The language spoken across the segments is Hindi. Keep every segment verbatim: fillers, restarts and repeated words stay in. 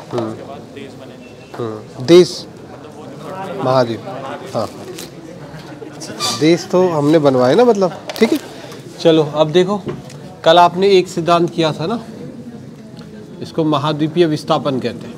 उसके बाद देश बने। देश महाद्वीप, हाँ देश तो हमने बनवाए ना, मतलब ठीक है। चलो अब देखो, कल आपने एक सिद्धांत किया था ना, इसको महाद्वीपीय विस्थापन कहते हैं।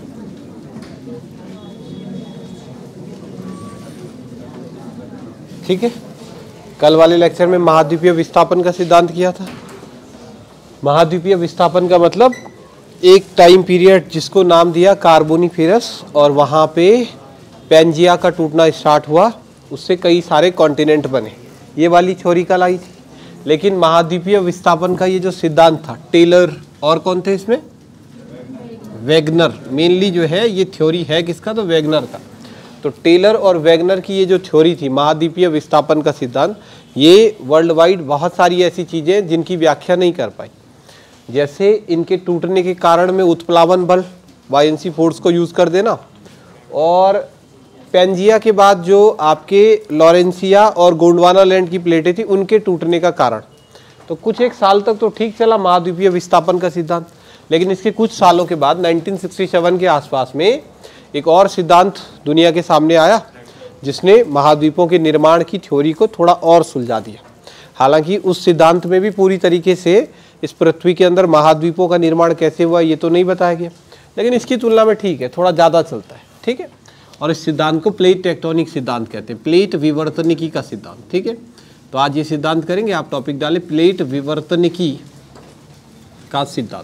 ठीक है, कल वाले लेक्चर में महाद्वीपीय विस्थापन का सिद्धांत किया था। महाद्वीपीय विस्थापन का मतलब एक टाइम पीरियड जिसको नाम दिया कार्बोनिफेरस, और वहाँ पे पैंजिया का टूटना स्टार्ट हुआ, उससे कई सारे कॉन्टिनेंट बने। ये वाली थ्योरी कल आई थी। लेकिन महाद्वीपीय विस्थापन का ये जो सिद्धांत था, टेलर और कौन थे इसमें, वेगनर, मेनली जो है ये थ्योरी है किसका, तो वेगनर का। तो टेलर और वेगनर की ये जो थ्योरी थी महाद्वीपीय विस्थापन का सिद्धांत, ये वर्ल्ड वाइड बहुत सारी ऐसी चीज़ें जिनकी व्याख्या नहीं कर पाई, जैसे इनके टूटने के कारण में उत्प्लावन बल, बायएंसी फोर्स को यूज़ कर देना, और पैंजिया के बाद जो आपके लॉरेंसिया और गोंडवाना लैंड की प्लेटें थी उनके टूटने का कारण। तो कुछ एक साल तक तो ठीक चला महाद्वीपीय विस्थापन का सिद्धांत, लेकिन इसके कुछ सालों के बाद उन्नीस सौ सरसठ के आसपास में एक और सिद्धांत दुनिया के सामने आया, जिसने महाद्वीपों के निर्माण की थ्योरी को थोड़ा और सुलझा दिया। हालांकि उस सिद्धांत में भी पूरी तरीके से इस पृथ्वी के अंदर महाद्वीपों का निर्माण कैसे हुआ ये तो नहीं बताया गया, लेकिन इसकी तुलना में ठीक है, थोड़ा ज़्यादा चलता है। ठीक है, और इस सिद्धांत को प्लेट टेक्टोनिक सिद्धांत कहते हैं, प्लेट विवर्तनिकी का सिद्धांत। ठीक है, तो आज ये सिद्धांत करेंगे। आप टॉपिक डालें प्लेट विवर्तनिकी का सिद्धांत।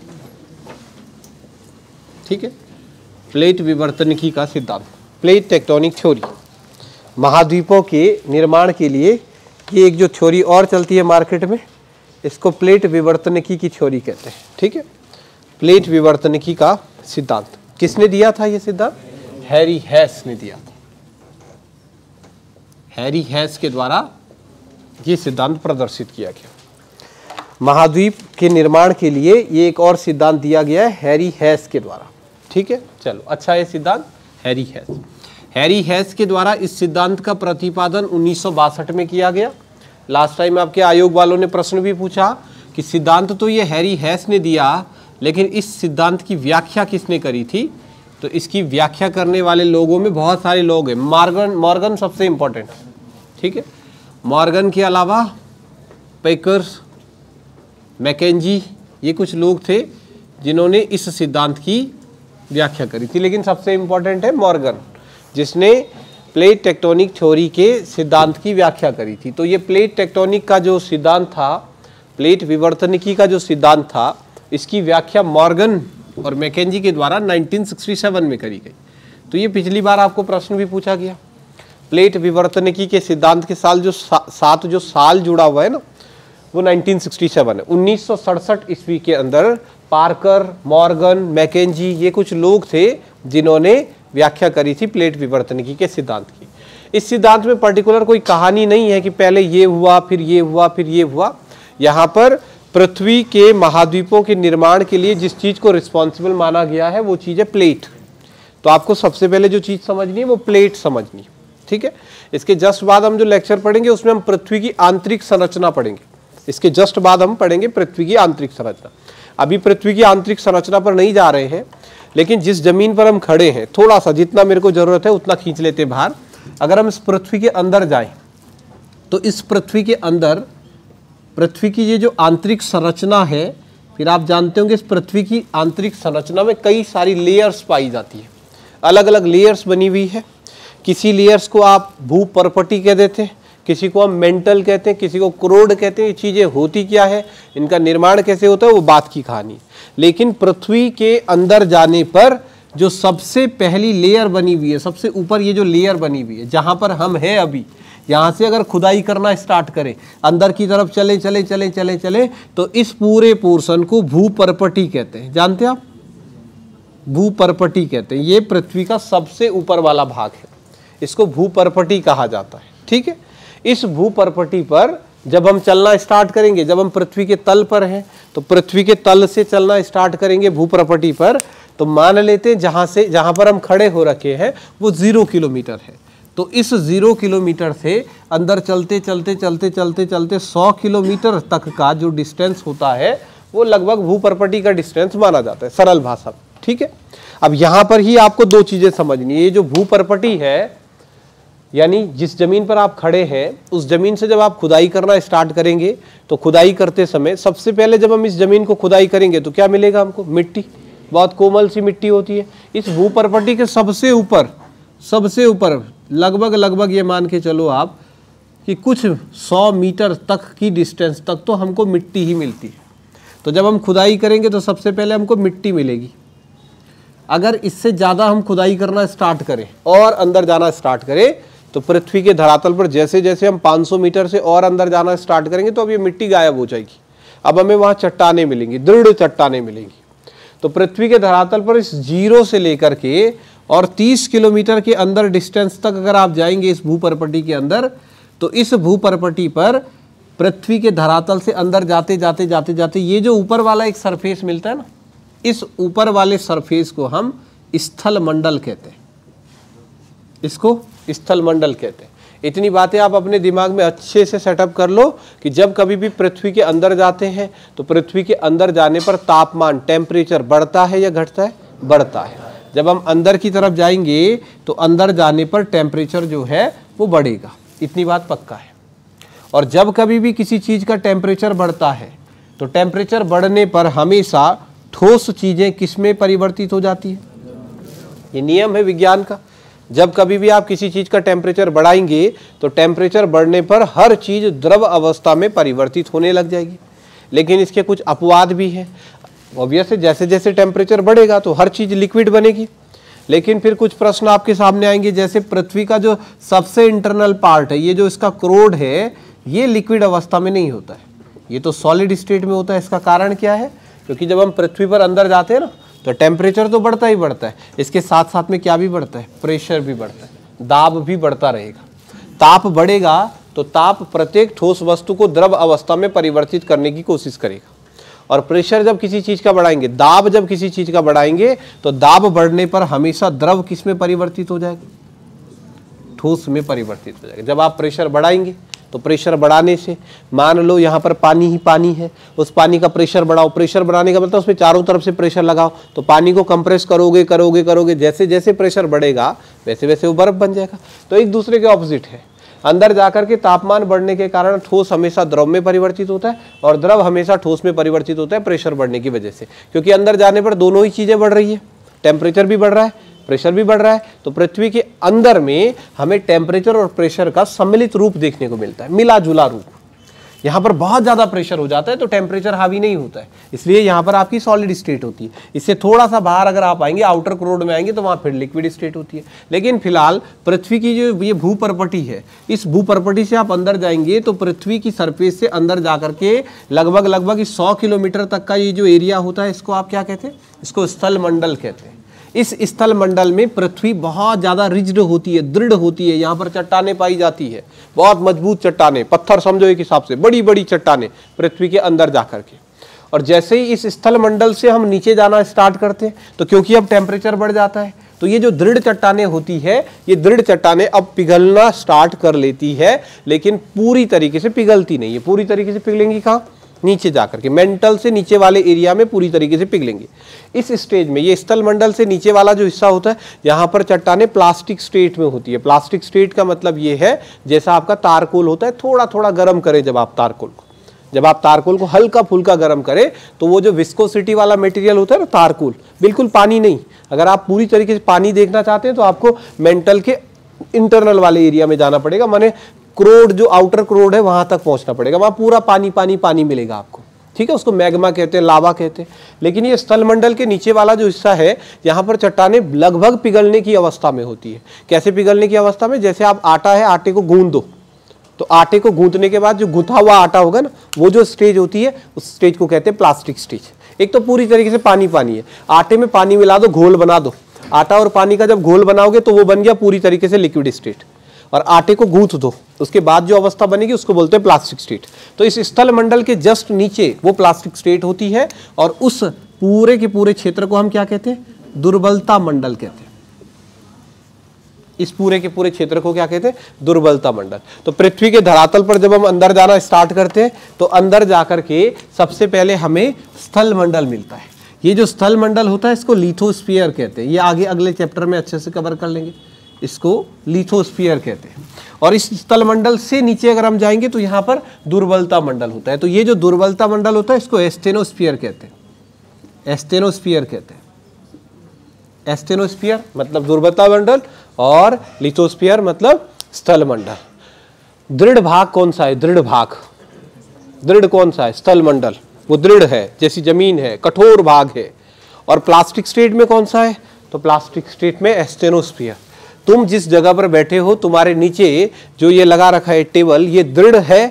ठीक है, प्लेट विवर्तनिकी का सिद्धांत, प्लेट टेक्टोनिक थ्योरी। महाद्वीपों के निर्माण के लिए ये एक जो थ्योरी और चलती है मार्केट में, इसको प्लेट विवर्तनिकी की थ्योरी कहते हैं। ठीक है, प्लेट विवर्तनिकी का सिद्धांत किसने दिया था? ये सिद्धांत हैरी हेस ने दिया था। हैरी हेस के द्वारा ये सिद्धांत प्रदर्शित किया गया। महाद्वीप के निर्माण के लिए ये एक और सिद्धांत दिया गया है हैरी हेस के द्वारा। ठीक है, चलो अच्छा, ये सिद्धांत हैरी हेस हैरी हेस के द्वारा इस सिद्धांत का प्रतिपादन उन्नीस सौ बासठ में किया गया। लास्ट टाइम आपके आयोग वालों ने प्रश्न भी पूछा कि सिद्धांत तो ये हैरी हेस ने दिया, लेकिन इस सिद्धांत की व्याख्या किसने करी थी? तो इसकी व्याख्या करने वाले लोगों में बहुत सारे लोग हैं। मॉर्गन मॉर्गन सबसे इंपॉर्टेंट। ठीक है, मॉर्गन के अलावा पेकर्स, मैकेंजी, ये कुछ लोग थे जिन्होंने इस सिद्धांत की व्याख्या करी थी, लेकिन सबसे इंपॉर्टेंट है मॉर्गन, जिसने प्लेट टेक्टोनिक थ्योरी के सिद्धांत की व्याख्या करी थी। तो ये प्लेट टेक्टोनिक का जो सिद्धांत था, प्लेट विवर्तनिकी का जो सिद्धांत था, इसकी व्याख्या मॉर्गन और मैकेंजी के द्वारा उन्नीस सौ सरसठ में करी गई। तो ये पिछली बार आपको प्रश्न भी पूछा गया। प्लेट विवर्तनिकी के सिद्धांत के साल जो सा, साथ जो साल जुड़ा हुआ है ना, वो उन्नीस सौ सरसठ है। उन्नीस सौ सड़सठ ईस्वी के अंदर पार्कर, मॉर्गन, मैकेंजी, ये कुछ लोग थे जिन्होंने व्याख्या करी थी प्लेट विवर्तनिकी के सिद्धांत की। इस सिद्धांत में पर्टिकुलर कोई कहानी नहीं है कि पहले ये हुआ फिर ये हुआ फिर ये हुआ। यहाँ पर पृथ्वी के महाद्वीपों के निर्माण के लिए जिस चीज को रिस्पॉन्सिबल माना गया है वो चीज है प्लेट। तो आपको सबसे पहले जो चीज समझनी है वो प्लेट समझनी है। ठीक है, इसके जस्ट बाद हम जो लेक्चर पढ़ेंगे उसमें हम पृथ्वी की आंतरिक संरचना पढ़ेंगे। इसके जस्ट बाद हम पढ़ेंगे पृथ्वी की आंतरिक संरचना। अभी पृथ्वी की आंतरिक संरचना पर नहीं जा रहे हैं, लेकिन जिस जमीन पर हम खड़े हैं, थोड़ा सा जितना मेरे को जरूरत है उतना खींच लेते हैं बाहर। अगर हम इस पृथ्वी के अंदर जाएं तो इस पृथ्वी के अंदर पृथ्वी की ये जो आंतरिक संरचना है, फिर आप जानते होंगे इस पृथ्वी की आंतरिक संरचना में कई सारी लेयर्स पाई जाती है, अलग अलग लेयर्स बनी हुई है। किसी लेयर्स को आप भूपर्पटी कह देते हैं, किसी को हम मेंटल कहते हैं, किसी को क्रोड कहते हैं। ये चीज़ें होती क्या है, इनका निर्माण कैसे होता है, वो बात की कहानी। लेकिन पृथ्वी के अंदर जाने पर जो सबसे पहली लेयर बनी हुई है, सबसे ऊपर ये जो लेयर बनी हुई है, जहाँ पर हम हैं अभी, यहाँ से अगर खुदाई करना स्टार्ट करें, अंदर की तरफ चले चले चले चले चले तो इस पूरे पोर्शन को भूपर्पटी कहते हैं। जानते हैं आप, भूपर्पटी कहते हैं। ये पृथ्वी का सबसे ऊपर वाला भाग है, इसको भूपर्पटी कहा जाता है। ठीक है, इस भूपर्पटी पर जब हम चलना स्टार्ट करेंगे, जब हम पृथ्वी के तल पर हैं तो पृथ्वी के तल से चलना स्टार्ट करेंगे भूपर्पटी पर, तो मान लेते हैं जहाँ से जहाँ पर हम खड़े हो रखे हैं वो जीरो किलोमीटर है। तो इस जीरो किलोमीटर से अंदर चलते चलते चलते चलते चलते सौ किलोमीटर तक का जो डिस्टेंस होता है वो लगभग भूपर्पटी का डिस्टेंस माना जाता है, सरल भाषा में। ठीक है। अब यहां पर ही आपको दो चीजें समझनी है। ये जो भूपर्पटी है, यानी जिस जमीन पर आप खड़े हैं उस जमीन से जब आप खुदाई करना स्टार्ट करेंगे तो खुदाई करते समय सबसे पहले जब हम इस जमीन को खुदाई करेंगे तो क्या मिलेगा हमको? मिट्टी। बहुत कोमल सी मिट्टी होती है। इस भूपर्पटी के सबसे ऊपर सबसे ऊपर लगभग लगभग ये मान के चलो आप कि कुछ सौ मीटर तक की डिस्टेंस तक तो हमको मिट्टी ही मिलती है। तो जब हम खुदाई करेंगे तो सबसे पहले हमको मिट्टी मिलेगी। अगर इससे ज़्यादा हम खुदाई करना स्टार्ट करें और अंदर जाना स्टार्ट करें तो पृथ्वी के धरातल पर जैसे जैसे हम पाँच सौ मीटर से और अंदर जाना स्टार्ट करेंगे तो अब ये मिट्टी गायब हो जाएगी। अब हमें वहाँ चट्टानें मिलेंगी, दृढ़ चट्टानें मिलेंगी। तो पृथ्वी के धरातल पर इस जीरो से लेकर के और तीस किलोमीटर के अंदर डिस्टेंस तक अगर आप जाएंगे इस भूपर्पटी के अंदर, तो इस भूपर्पटी पर पृथ्वी के धरातल से अंदर जाते जाते जाते जाते ये जो ऊपर वाला एक सरफेस मिलता है ना, इस ऊपर वाले सरफेस को हम स्थल मंडल कहते हैं। इसको स्थल मंडल कहते हैं। इतनी बातें आप अपने दिमाग में अच्छे से सेटअप कर लो कि जब कभी भी पृथ्वी के अंदर जाते हैं तो पृथ्वी के अंदर जाने पर तापमान, टेम्परेचर बढ़ता है या घटता है? बढ़ता है। जब हम अंदर की तरफ जाएंगे तो अंदर जाने पर टेम्परेचर जो है वो बढ़ेगा। इतनी बात पक्का है। और जब कभी भी किसी चीज़ का टेम्परेचर बढ़ता है तो टेम्परेचर बढ़ने पर हमेशा ठोस चीज़ें किसमें परिवर्तित हो जाती है? ये नियम है विज्ञान का। जब कभी भी आप किसी चीज़ का टेम्परेचर बढ़ाएंगे तो टेम्परेचर बढ़ने पर हर चीज़ द्रव अवस्था में परिवर्तित होने लग जाएगी। लेकिन इसके कुछ अपवाद भी हैं। ऑब्वियस है, जैसे जैसे टेम्परेचर बढ़ेगा तो हर चीज़ लिक्विड बनेगी। लेकिन फिर कुछ प्रश्न आपके सामने आएंगे, जैसे पृथ्वी का जो सबसे इंटरनल पार्ट है, ये जो इसका क्रोड है, ये लिक्विड अवस्था में नहीं होता है, ये तो सॉलिड स्टेट में होता है। इसका कारण क्या है? क्योंकि जब हम पृथ्वी पर अंदर जाते हैं ना तो टेम्परेचर तो बढ़ता ही बढ़ता है, इसके साथ साथ में क्या भी बढ़ता है? प्रेशर भी बढ़ता है, दाब भी बढ़ता रहेगा। ताप बढ़ेगा तो ताप प्रत्येक ठोस वस्तु को द्रव अवस्था में परिवर्तित करने की कोशिश करेगा। और प्रेशर जब किसी चीज़ का बढ़ाएंगे, दाब जब किसी चीज़ का बढ़ाएंगे तो दाब बढ़ने पर हमेशा द्रव किस में परिवर्तित हो जाएगा? ठोस में परिवर्तित हो जाएगा। जब आप प्रेशर बढ़ाएंगे तो प्रेशर बढ़ाने से, मान लो यहाँ पर पानी ही पानी है, उस पानी का प्रेशर बढ़ाओ। प्रेशर बढ़ाने का मतलब उसमें चारों तरफ से प्रेशर लगाओ, तो पानी को कंप्रेस करोगे करोगे करोगे जैसे जैसे प्रेशर बढ़ेगा वैसे वैसे वो बर्फ बन जाएगा। तो एक दूसरे के ऑपोजिट है। अंदर जाकर के तापमान बढ़ने के कारण ठोस हमेशा द्रव में परिवर्तित होता है और द्रव हमेशा ठोस में परिवर्तित होता है प्रेशर बढ़ने की वजह से। क्योंकि अंदर जाने पर दोनों ही चीज़ें बढ़ रही है, टेम्परेचर भी बढ़ रहा है, प्रेशर भी बढ़ रहा है। तो पृथ्वी के अंदर में हमें टेम्परेचर और प्रेशर का सम्मिलित रूप देखने को मिलता है, मिला जुला रूप। यहाँ पर बहुत ज़्यादा प्रेशर हो जाता है तो टेम्परेचर हावी नहीं होता है, इसलिए यहाँ पर आपकी सॉलिड स्टेट होती है। इससे थोड़ा सा बाहर अगर आप आएंगे, आउटर क्रोड में आएंगे, तो वहाँ फिर लिक्विड स्टेट होती है। लेकिन फिलहाल पृथ्वी की जो ये भूपर्पटी है, इस भूपर्पटी से आप अंदर जाएंगे तो पृथ्वी की सरफेस से अंदर जा करके लगभग लगभग सौ किलोमीटर तक का ये जो एरिया होता है, इसको आप क्या कहते हैं? इसको स्थल मंडल कहते हैं। इस स्थल मंडल में पृथ्वी बहुत ज़्यादा रिज्ड होती है, दृढ़ होती है। यहाँ पर चट्टानें पाई जाती है, बहुत मजबूत चट्टानें, पत्थर समझो एक हिसाब से, बड़ी बड़ी चट्टानें पृथ्वी के अंदर जाकर के। और जैसे ही इस स्थल मंडल से हम नीचे जाना स्टार्ट करते हैं तो क्योंकि अब टेम्परेचर बढ़ जाता है तो ये जो दृढ़ चट्टानें होती है, ये दृढ़ चट्टानें अब पिघलना स्टार्ट कर लेती है, लेकिन पूरी तरीके से पिघलती नहीं है। पूरी तरीके से पिघलेंगी कहाँ? नीचे जाकर के, मेंटल से नीचे वाले एरिया में पूरी तरीके से पिघलेंगे। इस स्टेज में, ये स्थल मंडल से नीचे वाला जो हिस्सा होता है, यहाँ पर चट्टानें प्लास्टिक स्टेट में होती है। प्लास्टिक स्टेट का मतलब ये है जैसा आपका तारकोल होता है, थोड़ा थोड़ा गर्म करें जब आप तारकोल को जब आप तारकोल को हल्का फुल्का गर्म करें तो वो जो विस्कोसिटी वाला मटेरियल होता है ना तारकोल, बिल्कुल पानी नहीं। अगर आप पूरी तरीके से पानी देखना चाहते हैं तो आपको मेंटल के इंटरनल वाले एरिया में जाना पड़ेगा, माने क्रोड जो आउटर क्रोड है वहां तक पहुंचना पड़ेगा। वहां पूरा पानी पानी पानी मिलेगा आपको, ठीक है। उसको मैग्मा कहते हैं, लावा कहते हैं। लेकिन ये स्थल मंडल के नीचे वाला जो हिस्सा है, यहाँ पर चट्टानें लगभग पिघलने की अवस्था में होती है। कैसे पिघलने की अवस्था में? जैसे आप आटा है, आटे को गूंद दो, तो आटे को गूंथने के बाद जो गुथा हुआ आटा होगा ना, वो जो स्टेज होती है उस स्टेज को कहते हैं प्लास्टिक स्टेज। एक तो पूरी तरीके से पानी पानी है, आटे में पानी मिला दो, घोल बना दो। आटा और पानी का जब घोल बनाओगे तो वो बन गया पूरी तरीके से लिक्विड स्टेट। और आटे को गूंथ दो, उसके बाद जो अवस्था बनेगी उसको बोलते हैं प्लास्टिक स्टेट। तो इस स्थल मंडल के जस्ट नीचे वो प्लास्टिक स्टेट होती है और उस पूरे के पूरे क्षेत्र को हम क्या कहते हैं? दुर्बलता मंडल कहते हैं। इस पूरे के पूरे क्षेत्र को क्या कहते हैं? दुर्बलता मंडल। तो पृथ्वी के धरातल पर जब हम अंदर जाना स्टार्ट करते हैं तो अंदर जाकर के सबसे पहले हमें स्थल मंडल मिलता है। ये जो स्थल मंडल होता है इसको लिथोस्फीयर कहते हैं। ये आगे अगले चैप्टर में अच्छे से कवर कर लेंगे, इसको लिथोस्फीयर कहते हैं। और इस स्थल मंडल से नीचे अगर हम जाएंगे तो यहाँ पर दुर्बलता मंडल होता है। तो ये जो दुर्बलता मंडल होता है इसको एस्टेनोस्फीयर कहते हैं। एस्टेनोस्फीयर कहते हैं। एस्टेनोस्फीयर मतलब दुर्बलता मंडल और लिथोस्फीयर मतलब स्थल मंडल। दृढ़ भाग कौन सा है? दृढ़ भाग, दृढ़ कौन सा है? स्थल मंडल, वो दृढ़ है, जैसी जमीन है, कठोर भाग है। और प्लास्टिक स्टेट में कौन सा है? तो प्लास्टिक स्टेट में एस्टेनोस्फीयर। तुम जिस जगह पर बैठे हो तुम्हारे नीचे जो ये लगा रखा है टेबल, ये दृढ़ है।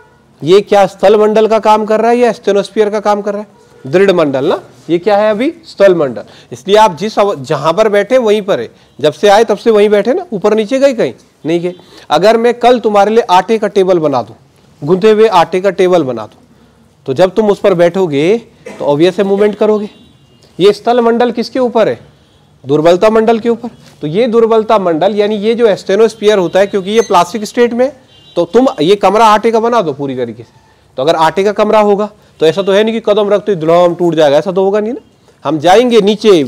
ये क्या स्थल मंडल का काम कर रहा है या एस्टेनोस्फीयर का काम कर रहा है? दृढ़ मंडल ना। ये क्या है अभी? स्थल मंडल। इसलिए आप जिस जहां पर बैठे वहीं पर है, जब से आए तब से वहीं बैठे ना, ऊपर नीचे गए कहीं नहीं गए। अगर मैं कल तुम्हारे लिए आटे का टेबल बना दूं, गूंथे हुए आटे का टेबल बना दूं, तो जब तुम उस पर बैठोगे तो ऑब्वियस है मूवमेंट करोगे। ये स्थल मंडल किसके ऊपर है? दुर्बलता मंडल के ऊपर। तो ये दुर्बलता मंडल यानी ये जो एस्टेनोस्फीयर होता है, क्योंकि ये प्लास्टिक स्टेट में, तो तुम ये कमरा आटे का बना दो पूरी तरीके से। तो अगर आटे का कमरा होगा तो ऐसा तो है नहीं कि कदम रखते धड़ाम टूट जाएगा, ऐसा तो होगा नहीं ना। हम जाएंगे नीचे,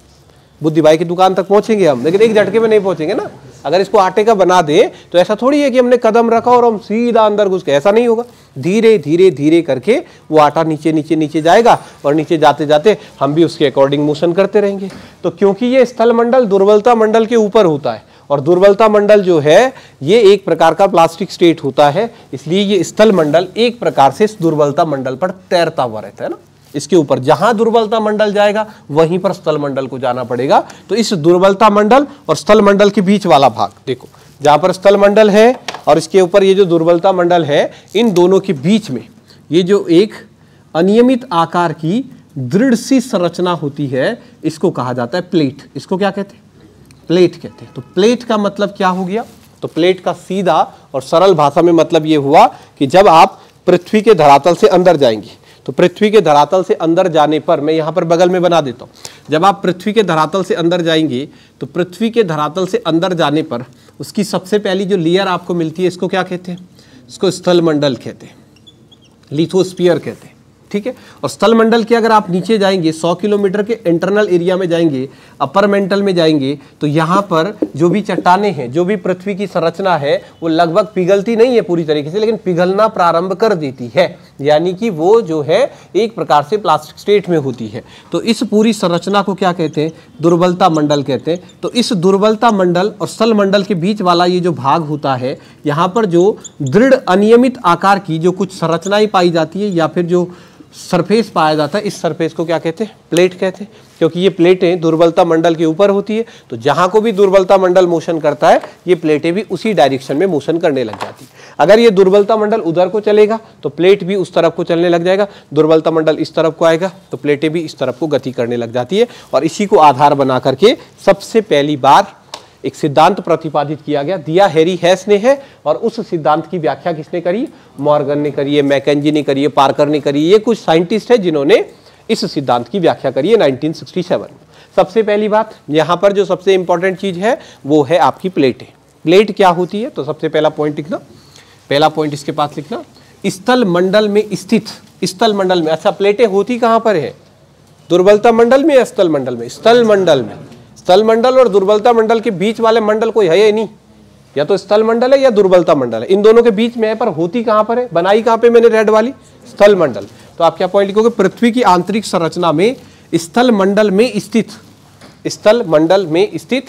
बुद्धि भाई की दुकान तक पहुंचेंगे हम, लेकिन एक झटके में नहीं पहुंचेंगे ना। अगर इसको आटे का बना दे तो ऐसा थोड़ी है कि हमने कदम रखा और हम सीधा अंदर घुस गए, ऐसा नहीं होगा। धीरे धीरे धीरे करके वो आटा नीचे नीचे नीचे जाएगा और नीचे जाते जाते हम भी उसके अकॉर्डिंग मोशन करते रहेंगे। तो क्योंकि ये स्थल मंडल दुर्बलता मंडल के ऊपर होता है और दुर्बलता मंडल जो है ये एक प्रकार का प्लास्टिक स्टेट होता है, इसलिए ये स्थल मंडल एक प्रकार से इस दुर्बलता मंडल पर तैरता हुआ रहता है ना। इसके ऊपर जहां दुर्बलता मंडल जाएगा वहीं पर स्थल मंडल को जाना पड़ेगा। तो इस दुर्बलता मंडल और स्थल मंडल के बीच वाला भाग देखो, जहां पर स्थल मंडल है और इसके ऊपर ये जो दुर्बलता मंडल है, इन दोनों के बीच में ये जो एक अनियमित आकार की दृढ़ सी संरचना होती है, इसको कहा जाता है प्लेट। इसको क्या कहते हैं? प्लेट कहते हैं। तो प्लेट का मतलब क्या हो गया? तो प्लेट का सीधा और सरल भाषा में मतलब ये हुआ कि जब आप पृथ्वी के धरातल से अंदर जाएंगे, तो पृथ्वी के धरातल से अंदर जाने पर, मैं यहाँ पर बगल में बना देता हूँ, जब आप पृथ्वी के धरातल से अंदर जाएंगे तो पृथ्वी के धरातल से अंदर जाने पर उसकी सबसे पहली जो लेयर आपको मिलती है, इसको क्या कहते हैं? इसको स्थल मंडल कहते हैं, लिथोस्फीयर कहते हैं। ठीक है। और स्थल मंडल के अगर आप नीचे जाएंगे, सौ किलोमीटर के इंटरनल एरिया में जाएंगे, अपर मेंटल में जाएंगे, तो यहाँ पर जो भी चट्टानें हैं, जो भी पृथ्वी की संरचना है, वो लगभग पिघलती नहीं है पूरी तरीके से, लेकिन पिघलना प्रारंभ कर देती है, यानी कि वो जो है एक प्रकार से प्लास्टिक स्टेट में होती है। तो इस पूरी संरचना को क्या कहते हैं? दुर्बलता मंडल कहते हैं। तो इस दुर्बलता मंडल और स्थल मंडल के बीच वाला ये जो भाग होता है, यहाँ पर जो दृढ़ अनियमित आकार की जो कुछ संरचनाएं पाई जाती है या फिर जो सरफेस पाया जाता है, इस सरफेस को क्या कहते हैं? प्लेट कहते हैं। क्योंकि ये प्लेटें दुर्बलता मंडल के ऊपर होती है, तो जहां को भी दुर्बलता मंडल मोशन करता है, ये प्लेटें भी उसी डायरेक्शन में मोशन करने लग जाती है। अगर ये दुर्बलता मंडल उधर को चलेगा तो प्लेट भी उस तरफ को चलने लग जाएगा, दुर्बलता मंडल इस तरफ को आएगा तो प्लेटें भी इस तरफ को गति करने लग जाती है। और इसी को आधार बना करके सबसे पहली बार एक सिद्धांत प्रतिपादित किया गया, दिया हैरी हैस ने है, और उस सिद्धांत की व्याख्या किसने करी? मॉर्गन ने करी है, मैकेंजी ने करी है, पार्कर ने करी है। ये कुछ साइंटिस्ट है जिन्होंने इस सिद्धांत की व्याख्या करी है नाइनटीन सिक्सटी सेवन में। सबसे पहली बात यहाँ पर जो सबसे इंपॉर्टेंट चीज है वो है आपकी प्लेटें। प्लेट क्या होती है? तो सबसे पहला पॉइंट लिखना, पहला पॉइंट इसके पास लिखना, स्थल मंडल में स्थित, स्थल मंडल में। अच्छा, प्लेटें होती कहाँ पर है? दुर्बलता मंडल में या स्थल मंडल में? स्थल मंडल में। स्थल मंडल और दुर्बलता मंडल के बीच वाले मंडल कोई है ही नहीं, या तो स्थल मंडल है या दुर्बलता मंडल है, इन दोनों के बीच में है, पर होती कहां पर है? बनाई कहां पे मैंने रेड वाली? स्थल मंडल। तो आप क्या पॉइंट लिखोगे? पृथ्वी की आंतरिक संरचना में स्थल मंडल में स्थित, स्थल मंडल में स्थित,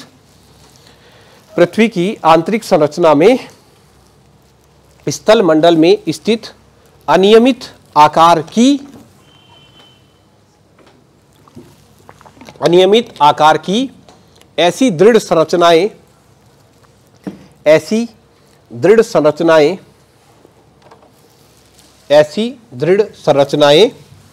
पृथ्वी की आंतरिक संरचना में स्थल मंडल में स्थित अनियमित आकार की, अनियमित आकार की ऐसी दृढ़ संरचनाएं, ऐसी दृढ़ संरचनाएं, ऐसी दृढ़ संरचनाएं,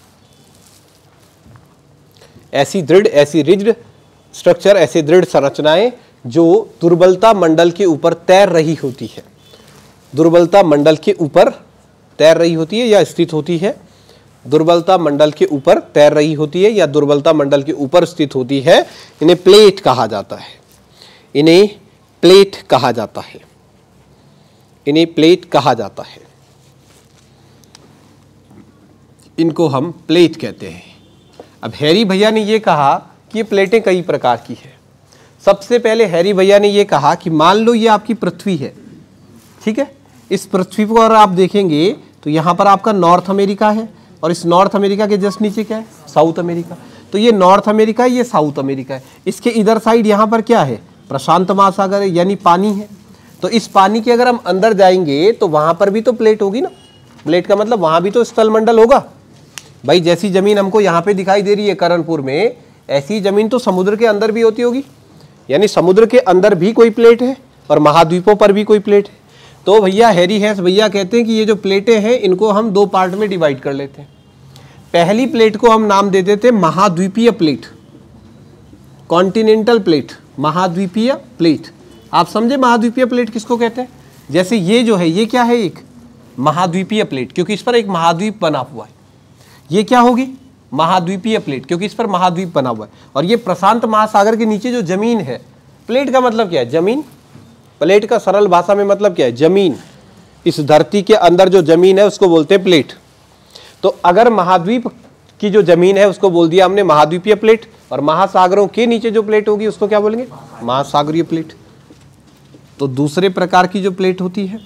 ऐसी दृढ़, ऐसी रिज्ड स्ट्रक्चर, ऐसे दृढ़ संरचनाएं जो दुर्बलता मंडल के ऊपर तैर रही होती है, दुर्बलता मंडल के ऊपर तैर रही होती है या स्थित होती है, दुर्बलता मंडल के ऊपर तैर रही होती है या दुर्बलता मंडल के ऊपर स्थित होती है, इन्हें प्लेट कहा जाता है, इन्हें प्लेट कहा जाता है, इन्हें प्लेट कहा जाता है, इनको हम प्लेट कहते हैं। अब हैरी भैया ने ये कहा कि ये प्लेटें कई प्रकार की है। सबसे पहले हैरी भैया ने ये कहा कि मान लो ये आपकी पृथ्वी है, ठीक है। इस पृथ्वी को अगर आप देखेंगे तो यहाँ पर आपका नॉर्थ अमेरिका है और इस नॉर्थ अमेरिका के जस्ट नीचे क्या है, साउथ अमेरिका। तो ये नॉर्थ अमेरिका है, ये साउथ अमेरिका है। इसके इधर साइड यहाँ पर क्या है, प्रशांत महासागर है, यानी पानी है। तो इस पानी के अगर हम अंदर जाएंगे तो वहाँ पर भी तो प्लेट होगी ना। प्लेट का मतलब वहाँ भी तो स्थलमंडल होगा भाई। जैसी जमीन हमको यहाँ पे दिखाई दे रही है करणपुर में, ऐसी जमीन तो समुद्र के अंदर भी होती होगी, यानी समुद्र के अंदर भी कोई प्लेट है और महाद्वीपों पर भी कोई प्लेट है। तो भैया हैरी हैस भैया कहते हैं कि ये जो प्लेटें हैं इनको हम दो पार्ट में डिवाइड कर लेते हैं। पहली प्लेट को हम नाम दे देते हैं महाद्वीपीय प्लेट, कॉन्टिनेंटल प्लेट, महाद्वीपीय प्लेट। आप समझे महाद्वीपीय प्लेट किसको कहते हैं? जैसे ये जो है ये क्या है, एक महाद्वीपीय प्लेट, क्योंकि इस पर एक महाद्वीप बना हुआ है। ये क्या होगी, महाद्वीपीय प्लेट, क्योंकि इस पर महाद्वीप बना हुआ है। और ये प्रशांत महासागर के नीचे जो जमीन है, प्लेट का मतलब क्या है, जमीन। प्लेट का सरल भाषा में मतलब क्या है, जमीन। इस धरती के अंदर जो जमीन है उसको बोलते हैं प्लेट। तो अगर महाद्वीप की जो जमीन है उसको बोल दिया हमने महाद्वीपीय प्लेट, और महासागरों के नीचे जो प्लेट होगी उसको क्या बोलेंगे, महासागरीय प्लेट। तो दूसरे प्रकार की जो प्लेट होती है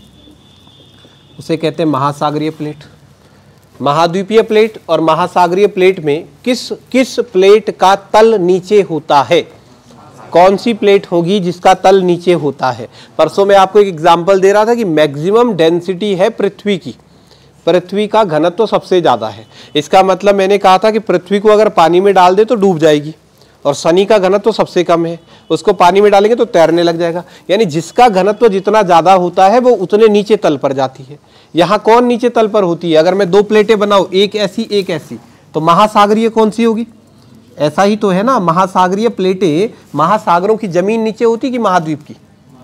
उसे कहते हैं महासागरीय प्लेट। महाद्वीपीय प्लेट और महासागरीय प्लेट में किस किस प्लेट का तल नीचे होता है, कौन सी प्लेट होगी जिसका तल नीचे होता है। परसों मैं आपको एक एग्जांपल दे रहा था कि मैक्सिमम डेंसिटी है पृथ्वी की, पृथ्वी का घनत्व तो सबसे ज़्यादा है। इसका मतलब मैंने कहा था कि पृथ्वी को अगर पानी में डाल दे तो डूब जाएगी, और शनि का घनत्व तो सबसे कम है, उसको पानी में डालेंगे तो तैरने लग जाएगा। यानी जिसका घनत्व जितना ज़्यादा होता है वो उतने नीचे तल पर जाती है। यहाँ कौन नीचे तल पर होती है, अगर मैं दो प्लेटें बनाऊँ, एक ऐसी एक ऐसी, तो महासागरीय कौन सी होगी, ऐसा ही तो है ना। महासागरीय प्लेटें, महासागरों की जमीन नीचे होती कि महाद्वीप की,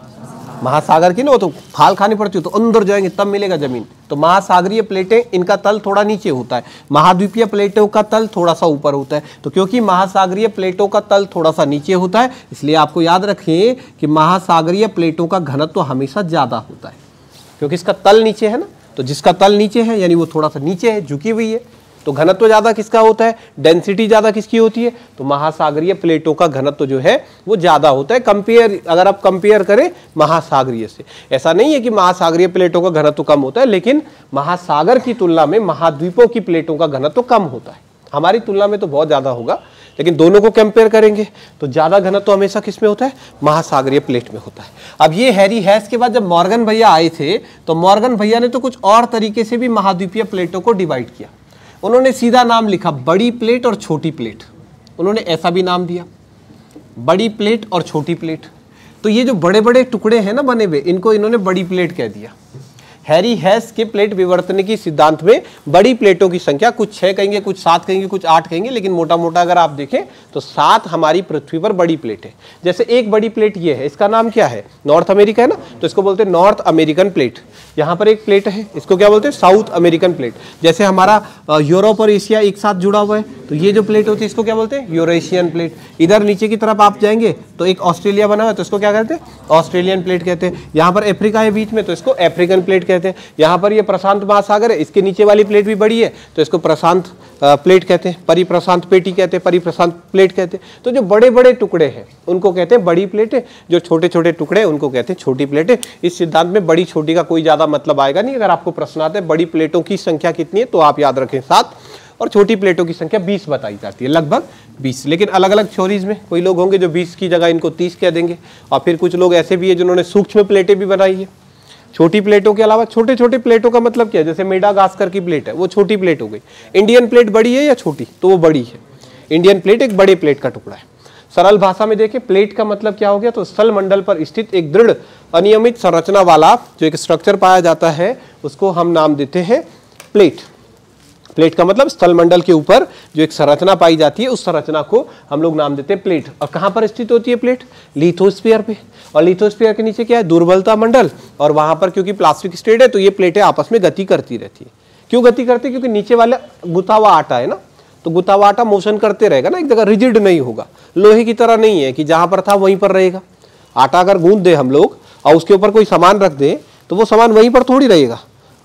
महासागर की ना, वो तो फाल खानी पड़ती है, तो अंदर जाएंगे तब मिलेगा जमीन। तो महासागरीय प्लेटें, इनका तल थोड़ा नीचे होता है, महाद्वीपीय प्लेटों का तल थोड़ा सा ऊपर होता है। तो क्योंकि महासागरीय प्लेटों का तल थोड़ा सा नीचे होता है, इसलिए आपको याद रखें कि महासागरीय प्लेटों का घनत्व तो हमेशा ज्यादा होता है, क्योंकि इसका तल नीचे है ना। तो जिसका तल नीचे है यानी वो थोड़ा सा नीचे है, झुकी हुई है, तो घनत्व ज्यादा किसका होता है, डेंसिटी ज्यादा किसकी होती है, तो महासागरीय प्लेटों का घनत्व जो है वो ज्यादा होता है। कंपेयर, अगर आप कंपेयर करें महासागरीय से, ऐसा नहीं है कि महासागरीय प्लेटों का घनत्व कम होता है, लेकिन महासागर की तुलना में महाद्वीपों की प्लेटों का घनत्व कम होता है। हमारी तुलना में तो बहुत ज्यादा होगा, लेकिन दोनों को कंपेयर करेंगे तो ज्यादा घनत्व हमेशा किस में होता है, महासागरीय प्लेट में होता है। अब ये हैरी हैस के बाद जब मॉर्गन भैया आए थे, तो मॉर्गन भैया ने तो कुछ और तरीके से भी महाद्वीपीय प्लेटों को डिवाइड किया। उन्होंने सीधा नाम लिखा बड़ी प्लेट और छोटी प्लेट, उन्होंने ऐसा भी नाम दिया, बड़ी प्लेट और छोटी प्लेट। तो ये जो बड़े बड़े टुकड़े हैं ना बने हुए, इनको इन्होंने बड़ी प्लेट कह दिया। हैरी हैस के प्लेट विवर्तनिकी सिद्धांत में बड़ी प्लेटों की संख्या कुछ छह कहेंगे, कुछ सात कहेंगे, कुछ आठ कहेंगे, लेकिन मोटा मोटा अगर आप देखें तो सात हमारी पृथ्वी पर बड़ी प्लेट है। जैसे एक बड़ी प्लेट ये है, इसका नाम क्या है, नॉर्थ अमेरिका है ना, तो इसको बोलते हैं नॉर्थ अमेरिकन प्लेट। यहाँ पर एक प्लेट है, इसको क्या बोलते हैं, साउथ अमेरिकन प्लेट। जैसे हमारा यूरोप और एशिया एक साथ जुड़ा हुआ है, तो ये जो प्लेट होती है इसको क्या बोलते हैं, यूरेशियन प्लेट। इधर नीचे की तरफ आप जाएंगे तो एक ऑस्ट्रेलिया बना हुआ है, तो इसको क्या कहते हैं, ऑस्ट्रेलियन प्लेट कहते हैं। यहाँ पर अफ्रीका है बीच में, तो इसको अफ्रीकन प्लेट कहते हैं। यहाँ पर ये प्रशांत महासागर है, इसके नीचे वाली प्लेट भी बड़ी है, तो इसको प्रशांत प्लेट कहते हैं, परिप्रशांत पेटी कहते हैं, परिप्रशांत प्लेट कहते हैं। तो जो बड़े बड़े टुकड़े हैं उनको कहते हैं बड़ी प्लेटें, जो छोटे छोटे टुकड़े हैं उनको कहते हैं छोटी प्लेटें। इस सिद्धांत में बड़ी छोटी का कोई ज्यादा मतलब आएगा नहीं। अगर आपको प्रश्न आता है बड़ी प्लेटों की संख्या कितनी है, तो आप याद रखें सात, और छोटी प्लेटों की संख्या बीस बताई जाती है, लगभग बीस। लेकिन अलग अलग थ्योरीज में कोई लोग होंगे जो बीस की जगह इनको तीस कह देंगे, और फिर कुछ लोग ऐसे भी है जिन्होंने सूक्ष्म प्लेटें भी बनाई है। छोटी प्लेटों के अलावा छोटे छोटे प्लेटों का मतलब क्या है, जैसे मेडागास्कर की प्लेट है वो छोटी प्लेट हो गई। इंडियन प्लेट बड़ी है या छोटी, तो वो बड़ी है। इंडियन प्लेट एक बड़े प्लेट का टुकड़ा है। सरल भाषा में देखें प्लेट का मतलब क्या हो गया, तो स्थल मंडल पर स्थित एक दृढ़ अनियमित संरचना वाला जो एक स्ट्रक्चर पाया जाता है उसको हम नाम देते हैं प्लेट। प्लेट का मतलब स्थल मंडल के ऊपर जो एक संरचना पाई जाती है उस संरचना को हम लोग नाम देते हैं प्लेट। और कहाँ पर स्थित होती है प्लेट, लिथोस्फीयर पे, और लिथोस्फीयर के नीचे क्या है, दुर्बलता मंडल। और वहां पर क्योंकि प्लास्टिक स्टेट है तो ये प्लेटें आपस में गति करती रहती है। क्यों गति करती है, क्योंकि नीचे वाला गुथा हुआ आटा है ना, तो गुथा हुआ आटा मोशन करते रहेगा ना, एक जगह रिजिड नहीं होगा। लोहे की तरह नहीं है कि जहां पर था वहीं पर रहेगा। आटा अगर गूंद दे हम लोग और उसके ऊपर कोई सामान रख दे तो वो सामान वहीं पर थोड़ी रहेगा,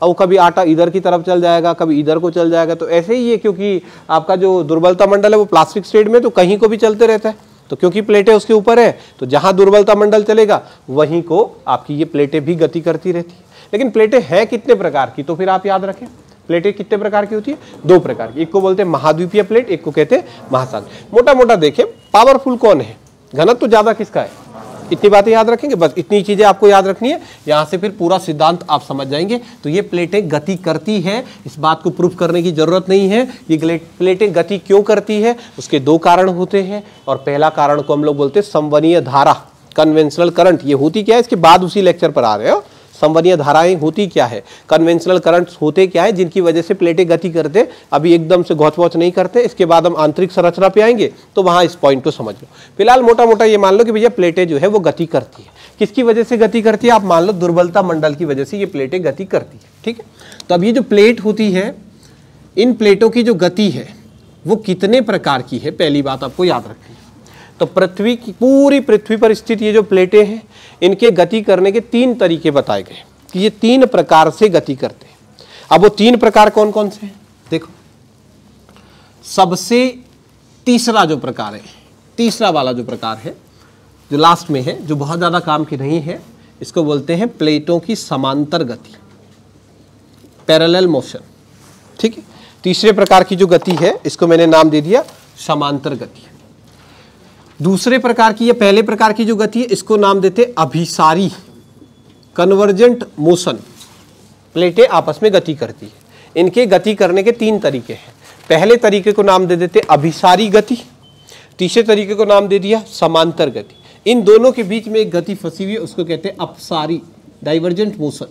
और कभी आटा इधर की तरफ चल जाएगा, कभी इधर को चल जाएगा। तो ऐसे ही है, क्योंकि आपका जो दुर्बलता मंडल है वो प्लास्टिक स्टेट में तो कहीं को भी चलते रहता है, तो क्योंकि प्लेटें उसके ऊपर है तो जहां दुर्बलता मंडल चलेगा वहीं को आपकी ये प्लेटें भी गति करती रहती है। लेकिन प्लेटें हैं कितने प्रकार की, तो फिर आप याद रखें प्लेटें कितने प्रकार की होती है, दो प्रकार की। एक को बोलते हैं महाद्वीपीय प्लेट, एक को कहते हैं महासागरीय। मोटा मोटा देखें पावरफुल कौन है, घनत्व तो ज्यादा किसका है, इतनी बातें याद रखेंगे, बस इतनी चीजें आपको याद रखनी है। यहां से फिर पूरा सिद्धांत आप समझ जाएंगे। तो ये प्लेटें गति करती है, इस बात को प्रूफ करने की जरूरत नहीं है। ये प्लेटें गति क्यों करती है, उसके दो कारण होते हैं। और पहला कारण को हम लोग बोलते हैं संवहनीय धारा, कन्वेंशनल करंट। ये होती क्या है, इसके बाद उसी लेक्चर पर आ रहे हो। संवहनीय धाराएं होती क्या है, कन्वेंशनल करंट्स होते क्या है, जिनकी वजह से प्लेटें गति करते। अभी एकदम से घौच पौच नहीं करते, इसके बाद हम आंतरिक संरचना पे आएंगे, तो वहां इस पॉइंट को समझ लो। फिलहाल मोटा मोटा ये मान लो कि भैया प्लेटें जो है वो गति करती है। किसकी वजह से गति करती है, आप मान लो दुर्बलता मंडल की वजह से ये प्लेटें गति करती है। ठीक है, तो अब ये जो प्लेट होती है, इन प्लेटों की जो गति है वो कितने प्रकार की है, पहली बात आपको याद रखनी है। तो पृथ्वी की, पूरी पृथ्वी पर स्थित ये जो प्लेटें हैं, इनके गति करने के तीन तरीके बताए गए कि ये तीन प्रकार से गति करते हैं। अब वो तीन प्रकार कौन कौन से हैं, देखो। सबसे तीसरा जो प्रकार है, तीसरा वाला जो प्रकार है जो लास्ट में है, जो बहुत ज्यादा काम की नहीं है, इसको बोलते हैं प्लेटों की समांतर गति, पैरेलल मोशन। ठीक है, तीसरे प्रकार की जो गति है इसको मैंने नाम दे दिया समांतर गति। दूसरे प्रकार की या पहले प्रकार की जो गति है इसको नाम देते अभिसारी, कन्वर्जेंट मोशन। प्लेटें आपस में गति करती है, इनके गति करने के तीन तरीके हैं। पहले तरीके को नाम दे देते अभिसारी गति, तीसरे तरीके को नाम दे दिया समांतर गति। इन दोनों के बीच में एक गति फंसी हुई है, उसको कहते हैं अपसारी, डाइवर्जेंट मोशन।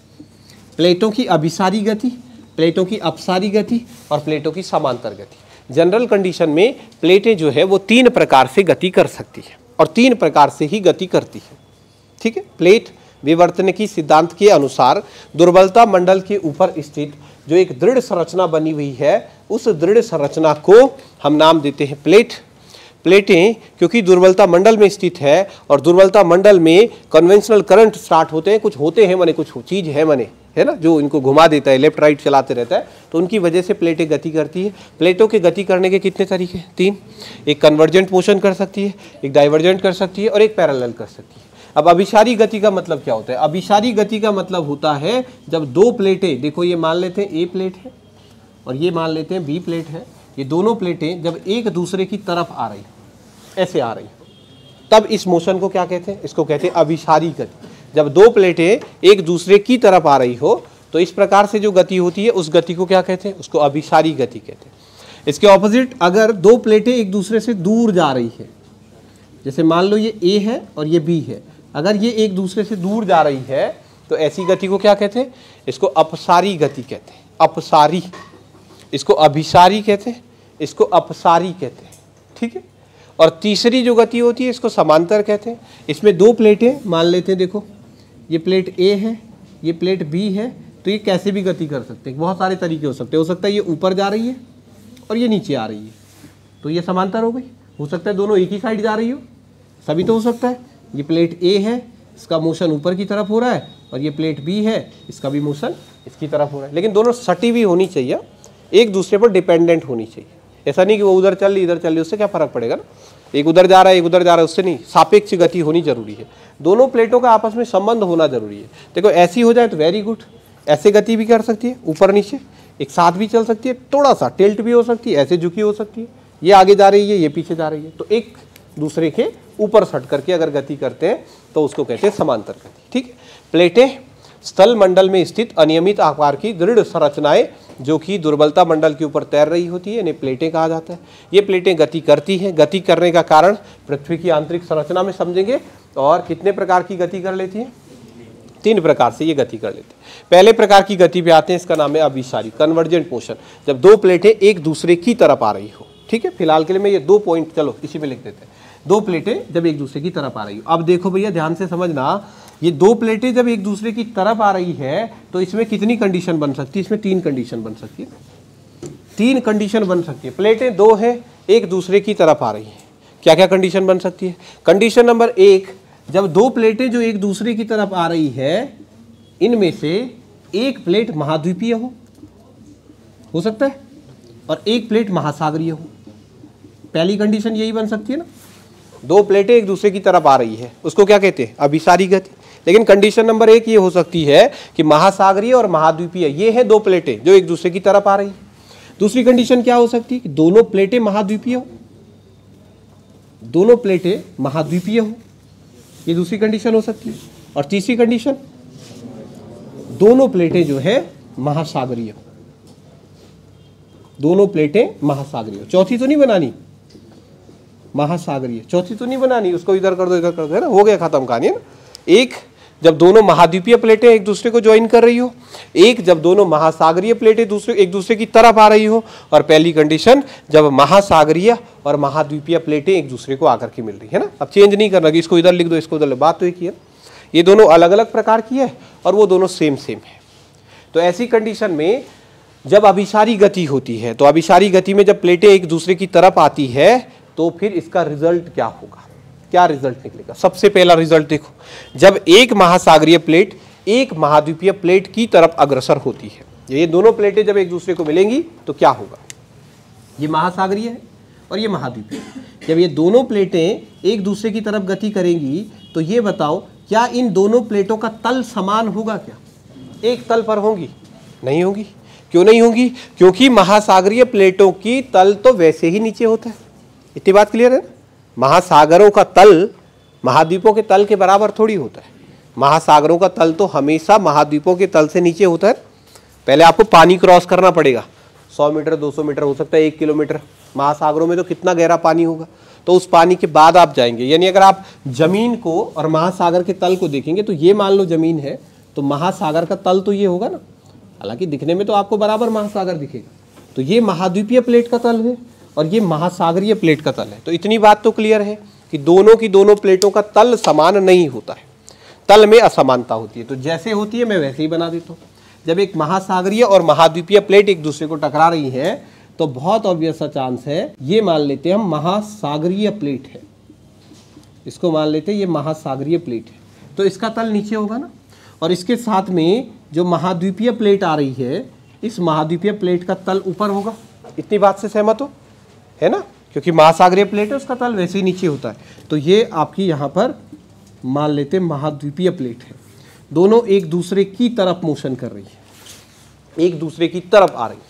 प्लेटों की अभिसारी गति, प्लेटों की अपसारी गति और प्लेटों की समांतर गति। जनरल कंडीशन में प्लेटें जो है वो तीन प्रकार से गति कर सकती है और तीन प्रकार से ही गति करती है। ठीक है, प्लेट विवर्तनिकी सिद्धांत के अनुसार दुर्बलता मंडल के ऊपर स्थित जो एक दृढ़ संरचना बनी हुई है, उस दृढ़ संरचना को हम नाम देते हैं प्लेट। प्लेटें क्योंकि दुर्बलता मंडल में स्थित है और दुर्बलता मंडल में कन्वेंशनल करंट स्टार्ट होते हैं, कुछ होते हैं मने, कुछ चीज है मने, है ना, जो इनको घुमा देता है, लेफ्ट राइट चलाते रहता है, तो उनकी वजह से प्लेटें गति करती है। प्लेटों के गति करने के कितने तरीके हैं, तीन। एक कन्वर्जेंट मोशन कर सकती है, एक डाइवर्जेंट कर सकती है और एक पैरेलल कर सकती है। अब अभिसारी गति का मतलब क्या होता है, अभिसारी गति का मतलब होता है जब दो प्लेटें, देखो ये मान लेते हैं ए प्लेट है और ये मान लेते हैं बी प्लेट है, ये दोनों प्लेटें जब एक दूसरे की तरफ आ रही, ऐसे आ रही, तब इस मोशन को क्या कहते हैं, इसको कहते हैं अभिसारी गति। जब दो प्लेटें एक दूसरे की तरफ आ रही हो तो इस प्रकार से जो गति होती है उस गति को क्या कहते हैं, उसको अभिसारी गति कहते हैं। इसके ऑपोजिट अगर दो प्लेटें एक दूसरे से दूर जा रही है, जैसे मान लो ये ए है और ये बी है, अगर ये एक दूसरे से दूर जा रही है तो ऐसी गति को क्या कहते हैं, इसको अपसारी गति कहते हैं। अपसारी, इसको अभिसारी कहते हैं, इसको अपसारी कहते हैं। ठीक है, और तीसरी जो गति होती है इसको समांतर कहते हैं। इसमें दो प्लेटें मान लेते हैं, देखो ये प्लेट ए है, ये प्लेट बी है, तो ये कैसे भी गति कर सकते हैं, बहुत सारे तरीके हो सकते हैं। हो सकता है ये ऊपर जा रही है और ये नीचे आ रही है, तो ये समांतर हो गई। हो सकता है दोनों एक ही साइड जा रही हो, सभी तो हो सकता है। ये प्लेट ए है, इसका मोशन ऊपर की तरफ हो रहा है, और ये प्लेट बी है, इसका भी मोशन इसकी तरफ हो रहा है, लेकिन दोनों सटी हुई होनी चाहिए, एक दूसरे पर डिपेंडेंट होनी चाहिए। ऐसा नहीं कि वो उधर चल रही इधर चल रही, उससे क्या फर्क पड़ेगा ना, एक उधर जा रहा है एक उधर जा रहा है, उससे नहीं। सापेक्ष गति होनी जरूरी है, दोनों प्लेटों का आपस में संबंध होना जरूरी है। देखो ऐसी हो जाए तो वेरी गुड, ऐसे गति भी कर सकती है, ऊपर नीचे एक साथ भी चल सकती है, थोड़ा सा टिल्ट भी हो सकती है, ऐसे झुकी हो सकती है, ये आगे जा रही है ये पीछे जा रही है, तो एक दूसरे के ऊपर सट करके अगर गति करते हैं तो उसको कहते हैं समांतर गति। ठीक है, प्लेटें स्थल मंडल में स्थित अनियमित आकार की दृढ़ संरचनाएं जो कि दुर्बलता मंडल के ऊपर तैर रही होती है, इन्हें प्लेटें कहा जाता है। ये प्लेटें गति करती हैं, गति करने का कारण पृथ्वी की आंतरिक संरचना में समझेंगे। और कितने प्रकार की गति कर लेती हैं, तीन प्रकार से ये गति कर लेते हैं। पहले प्रकार की गति पे आते हैं, इसका नाम है अभिसारी, कन्वर्जेंट मोशन, जब दो प्लेटें एक दूसरे की तरफ आ रही हो। ठीक है, फिलहाल के लिए मैं ये दो पॉइंट चलो इसी में लिख देते हैं, दो प्लेटें जब एक दूसरे की तरफ आ रही हो। अब देखो भैया ध्यान से समझना, ये दो प्लेटें जब एक दूसरे की तरफ आ रही है तो इसमें कितनी कंडीशन बन सकती है, इसमें तीन कंडीशन बन सकती है, तीन कंडीशन बन सकती है। प्लेटें दो हैं एक दूसरे की तरफ आ रही हैं, क्या क्या कंडीशन बन सकती है। कंडीशन नंबर एक, जब दो प्लेटें जो एक दूसरे की तरफ आ रही है, इनमें से एक प्लेट महाद्वीपीय हो हो सकता है और एक प्लेट महासागरीय हो। पहली कंडीशन यही बन सकती है ना, दो प्लेटें एक दूसरे की तरफ आ रही है, उसको क्या कहते हैं, अभिसारी गति। लेकिन कंडीशन नंबर एक ये हो सकती है कि महासागरीय और महाद्वीपीय ये हैं दो प्लेटें जो एक दूसरे की तरफ आ रही है। दूसरी कंडीशन क्या हो सकती है कि दोनों प्लेटें महाद्वीपीय हो, दोनों प्लेटें महाद्वीपीय हो, ये दूसरी कंडीशन हो सकती है। और तीसरी कंडीशन दोनों प्लेटें जो है महासागरीय हो, दोनों प्लेटें महासागरीय हो। चौथी तो नहीं बनानी, महासागरीय चौथी तो नहीं बनानी, उसको इधर कर दो इधर कर दो, है ना, हो गया खत्म कहानी, है ना। एक जब दोनों महाद्वीपीय प्लेटें एक दूसरे को ज्वाइन कर रही हो, एक जब दोनों महासागरीय प्लेटें दूसरे एक दूसरे की तरफ आ रही हो, और पहली कंडीशन जब महासागरीय और महाद्वीपीय प्लेटें एक दूसरे को आकर के मिल रही है ना। अब चेंज नहीं करना कि इसको इधर लिख दो इसको उधर, बात तो एक ही है, ये दोनों अलग अलग प्रकार की है और वो दोनों सेम सेम है। तो ऐसी कंडीशन में जब अभिसारी गति होती है, तो अभिसारी गति में जब प्लेटें एक दूसरे की तरफ आती है तो फिर इसका रिजल्ट क्या होगा, क्या रिजल्ट निकलेगा। सबसे पहला रिजल्ट देखो, जब एक महासागरीय प्लेट एक महाद्वीपीय प्लेट की तरफ अग्रसर होती है, ये दोनों प्लेटें जब एक दूसरे को मिलेंगी तो क्या होगा, ये महासागरीय है और ये महाद्वीपीय। जब ये दोनों प्लेटें एक दूसरे की तरफ गति करेंगी तो ये बताओ क्या इन दोनों प्लेटों का तल समान होगा, क्या एक तल पर होंगी, नहीं होंगी। क्यों नहीं होंगी, क्योंकि महासागरीय प्लेटों की तल तो वैसे ही नीचे होता है। इतनी बात क्लियर है। महासागरों का तल महाद्वीपों के तल के बराबर थोड़ी होता है, महासागरों का तल तो हमेशा महाद्वीपों के तल से नीचे होता है। पहले आपको पानी क्रॉस करना पड़ेगा, सौ मीटर दो सौ मीटर हो सकता है एक किलोमीटर, महासागरों में तो कितना गहरा पानी होगा, तो उस पानी के बाद आप जाएंगे। यानी अगर आप जमीन को और महासागर के तल को देखेंगे तो ये मान लो जमीन है तो महासागर का तल तो ये होगा ना, हालांकि दिखने में तो आपको बराबर महासागर दिखेगा। तो ये महाद्वीपीय प्लेट का तल है और ये महासागरीय प्लेट का तल है। तो इतनी बात तो क्लियर है कि दोनों की दोनों प्लेटों का तल समान नहीं होता है, तल में असमानता होती है। तो जैसे होती है मैं वैसे ही बना देता हूँ। जब एक महासागरीय और महाद्वीपीय प्लेट एक दूसरे को टकरा रही है तो बहुत ऑब्वियस सा चांस है, ये मान लेते हैं हम महासागरीय प्लेट है, इसको मान लेते हैं ये महासागरीय प्लेट है, तो इसका तल नीचे होगा ना, और इसके साथ में जो महाद्वीपीय प्लेट आ रही है इस महाद्वीपीय प्लेट का तल ऊपर होगा। इतनी बात से सहमत हो, है ना, क्योंकि महासागरीय प्लेट है उसका तल वैसे ही नीचे होता है। तो ये आपकी यहाँ पर मान लेते महाद्वीपीय प्लेट है, दोनों एक दूसरे की तरफ मोशन कर रही है, एक दूसरे की तरफ आ रही है।